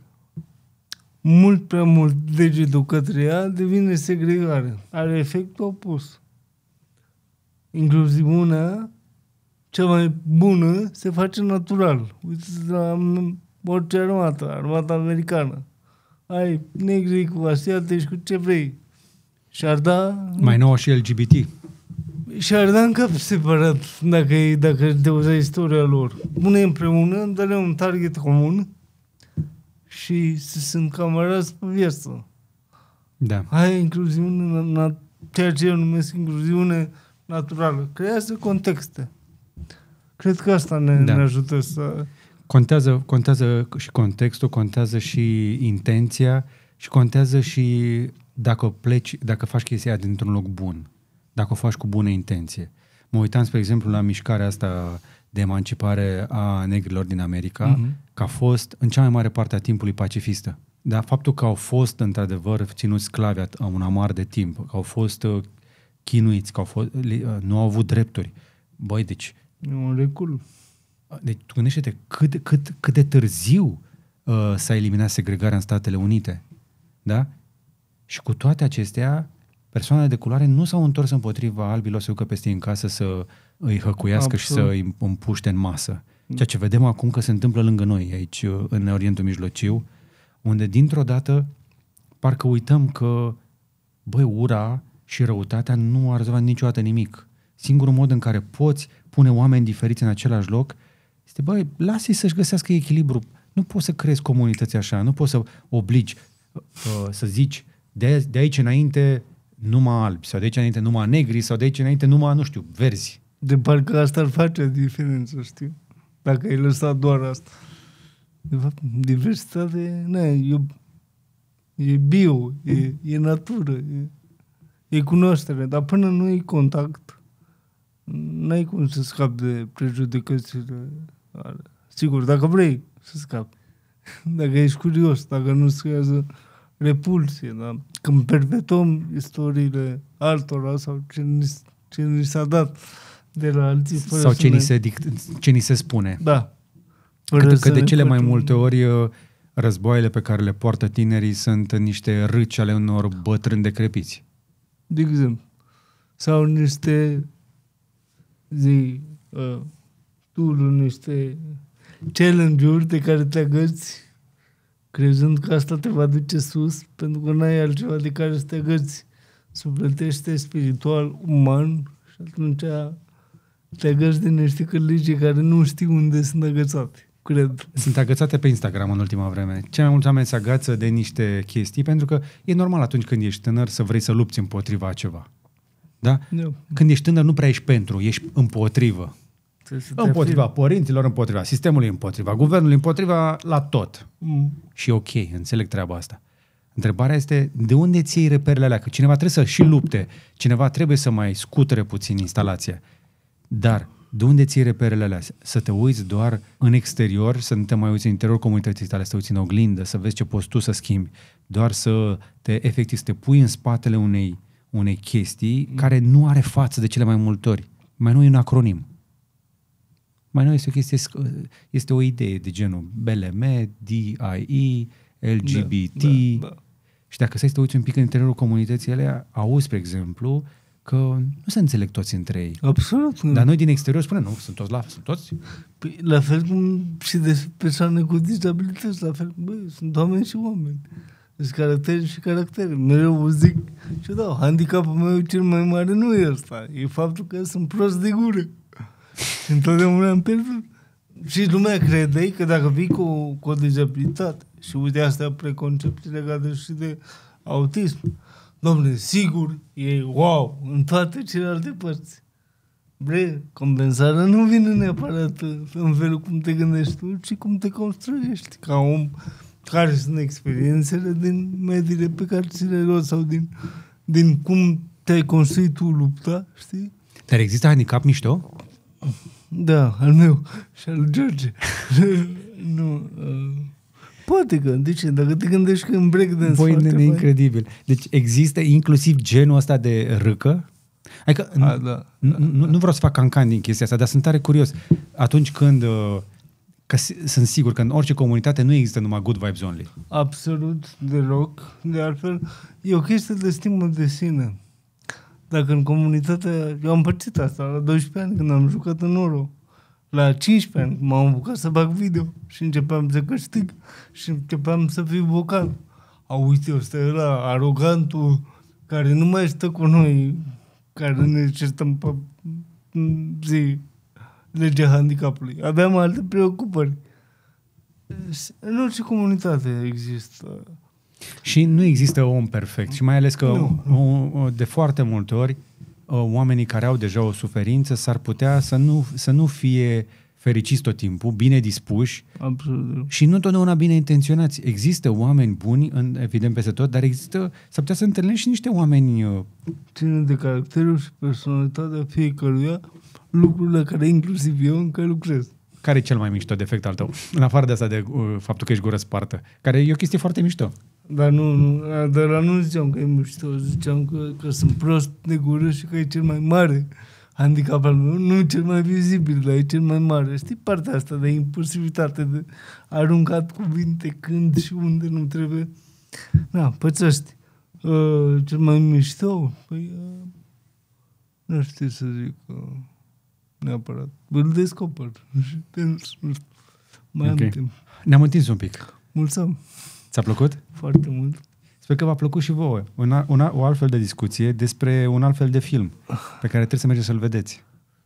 mult prea mult degetul către ea, devine segregare. Are efectul opus. Incluziunea, cea mai bună, se face natural. Uite la orice armata americană. Ai negri cu asiatici, cu ce vrei. Și-ar da... Mai nouă și LGBT. Și-ar da în cap separat dacă te uzi istoria lor. Pune împreună, dă-le un target comun și sunt camarazi pe viață. Da. Aia e incluziune, ceea ce eu numesc incluziune naturală. Creează contexte. Cred că asta ne ajută să... Contează și contextul, contează și intenția și contează și dacă faci chestia aia dintr-un loc bun, dacă o faci cu bună intenție. Mă uitam, spre exemplu, la mișcarea asta de emancipare a negrilor din America, că a fost în cea mai mare parte a timpului pacifistă. Dar faptul că au fost, într-adevăr, ținuți sclavi un amar de timp, că au fost chinuiți, că nu au avut drepturi. Băi, deci... E un recul. Deci, tu gândește-te cât de târziu s-a eliminat segregarea în Statele Unite. Da? Și cu toate acestea, persoanele de culoare nu s-au întors împotriva albilor să ducă peste ei în casă să îi hăcuiască și să îi împuște în masă. Ceea ce vedem acum că se întâmplă lângă noi, aici în Orientul Mijlociu, unde dintr-o dată parcă uităm că, băi, ura și răutatea nu ar rezolva niciodată nimic. Singurul mod în care poți pune oameni diferiți în același loc este, băi, lasă-i să-și găsească echilibru. Nu poți să creezi comunități așa, nu poți să obligi să zici de aici înainte numai albi, sau de aici înainte numai negri, sau de aici înainte numai, nu știu, verzi. De parcă asta ar face diferență, știu? Dacă ai lăsat doar asta. De fapt, diversitate, e bio, e natură, e cunoaștere, dar până nu e contact, n-ai cum să scapi de prejudecățile. Sigur, dacă vrei să scapi, dacă ești curios, dacă nu-ți creează repulsie, da? Când perpetuăm istoriile altora sau ce ni s-a dat de la alții sau ce ni se spune. Da. Că de cele mai multe ori războaiele pe care le poartă tinerii sunt niște râci ale unor bătrâni decrepiți. De exemplu. Sau niște niște challenge-uri de care te agăți crezând că asta te va duce sus, pentru că n-ai altceva de care să te agăți sufletește, spiritual, uman, și atunci te agăți de niște călăgii care nu știu unde sunt agățate, cred. Sunt agățate pe Instagram în ultima vreme. Cei mai mulți oameni se agăță de niște chestii, pentru că e normal atunci când ești tânăr să vrei să lupți împotriva ceva. Da? Când ești tânăr nu prea ești pentru, ești împotrivă. Împotriva părinților, împotriva sistemului, împotriva guvernului, împotriva la tot. Și ok, înțeleg treaba asta. Întrebarea este, de unde ți iei reperele alea? Că cineva trebuie să și lupte, cineva trebuie să mai scutere puțin instalația. Dar de unde ți iei reperele alea? Să te uiți doar în exterior, să nu te mai uiți în interiorul comunității tale, să te uiți în oglindă, să vezi ce poți tu să schimbi, doar să te efectiv, să te pui în spatele unei chestii care nu are față de cele mai multe ori. Mai nou e un acronim. Mai nou este o chestie, este o idee de genul BLM, DIE, LGBT. Da. Și dacă stai să te uiți un pic în interiorul comunității alea, auzi, spre exemplu, că nu se înțeleg toți între ei. Absolut. Dar noi din exterior spunem, nu, sunt toți. Păi, la fel cum și de persoane cu dizabilități, la fel, sunt oameni și oameni. Sunt caractere și caractere. Mereu o zic și da, handicapul meu cel mai mare nu e ăsta. E faptul că sunt prost de gură. Și întotdeauna am pierdut. Și lumea crede că dacă vii cu o dizabilitate și uite astea preconcepții legate și de autism, dom'le, sigur, e wow în toate celelalte părți. Bre, compensarea nu vine neapărat în felul cum te gândești tu, ci cum te construiești ca om, care sunt experiențele din mediile pe care ți le luat sau din cum te-ai construit tu lupta, știi? Dar există handicap mișto? Da, al meu și al lui George. Nu, poate că, de ce? Dacă te gândești că în breakdance Voi e incredibil. Deci există inclusiv genul ăsta de râcă? Adică da. Nu vreau să fac cancan din chestia asta, dar sunt tare curios. Atunci când, că sunt sigur că în orice comunitate nu există numai good vibes only. Absolut deloc. De altfel, e o chestie de stimă de sine. Dacă în comunitate, eu am împărțit asta la 12 ani când am jucat în Oro. La 15 ani m-am apucat să bag video și începeam să câștig și începeam să fiu vocal. Uite, ăsta era arogantul care nu mai stă cu noi, care ne certăm pe zi legea handicapului. Aveam alte preocupări. În orice comunitate există. Și nu există om perfect. Și mai ales că de foarte multe ori oamenii care au deja o suferință s-ar putea să nu fie fericiți tot timpul, bine dispuși. Absolut. Și nu întotdeauna bine intenționați. Există oameni buni, evident peste tot, dar s-ar putea să întâlnești și niște oameni... Ține de caracterul și personalitatea fiecăruia, lucrurile care inclusiv eu încă lucrez. Care e cel mai mișto defect al tău? În afară de asta de faptul că ești gură spartă, care e o chestie foarte mișto. Dar nu ziceam că e mișto, ziceam că sunt prost de gură și că e cel mai mare handicap al meu, nu cel mai vizibil, dar e cel mai mare. Știi partea asta de impulsivitate, de aruncat cuvinte când și unde nu trebuie? Da, pățăști. Cel mai mișto? Păi, nu știu să zic neapărat. Îl descoper. Mai am timp. Ne-am întins un pic. Mulțumesc. Ți-a plăcut? Foarte mult. Sper că v-a plăcut și vouă. O altfel de discuție despre un altfel de film pe care trebuie să mergeți să-l vedeți.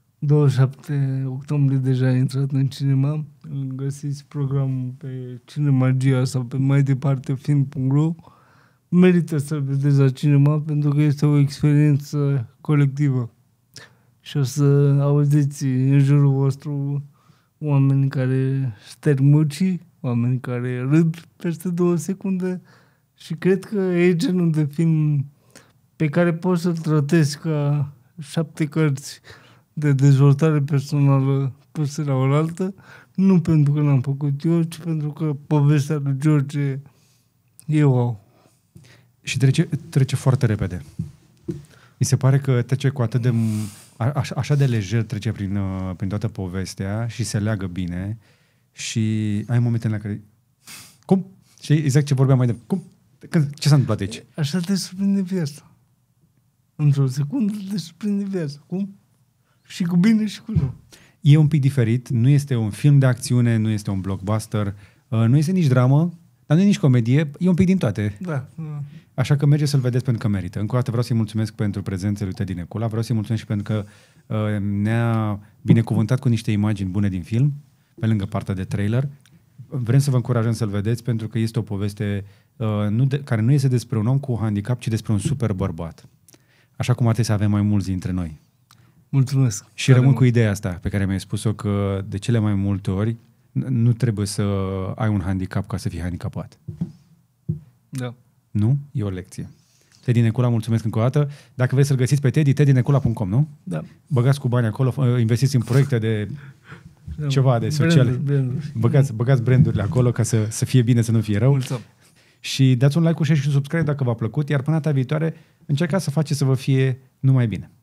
27 octombrie deja a intrat în cinema. Îl găsiți programul pe Cinemagia sau pe mai departe film.ro. Merită să-l vedeți la cinema pentru că este o experiență colectivă. Și o să auziți în jurul vostru oameni care șterg mâcii, oameni care râd peste 2 secunde și cred că e genul de film pe care poți să-l tratezi ca 7 cărți de dezvoltare personală puse la oaltă, nu pentru că l-am făcut eu, ci pentru că povestea lui George e wow. Și trece foarte repede. Mi se pare că trece cu atât de... așa de lejer trece prin toată povestea și se leagă bine și ai momente în care... Cum? Și exact ce vorbeam mai devreme. Cum? Ce s-a întâmplat aici? Așa te surprinde viața. Într-o secundă te surprinde viața. Cum? Și cu bine și cu rău. E un pic diferit. Nu este un film de acțiune, nu este un blockbuster, nu este nici dramă, dar nu e nici comedie. E un pic din toate. Da. Așa că mergeți să-l vedeți pentru că merită. Încă o dată vreau să-i mulțumesc pentru prezența lui Teddy Necula. Vreau să-i mulțumesc și pentru că ne-a binecuvântat cu niște imagini bune din film, pe lângă partea de trailer. Vrem să vă încurajăm să-l vedeți pentru că este o poveste care nu este despre un om cu handicap, ci despre un super bărbat. Așa cum ar trebui să avem mai mulți dintre noi. Mulțumesc. Și rămân cu ideea asta pe care mi-ai spus-o, că de cele mai multe ori nu trebuie să ai un handicap ca să fii handicapat. Da. Nu? E o lecție. Teddy Necula, mulțumesc încă o dată. Dacă vreți să-l găsiți pe Teddy, teddynecula.com, nu? Da. Băgați cu bani acolo, investiți în proiecte de ceva de social. Băgați brandurile acolo ca să fie bine, să nu fie rău. Mulțumesc. Și dați un like, un share și un subscribe dacă v-a plăcut, iar până data viitoare încercați să faceți să vă fie numai bine.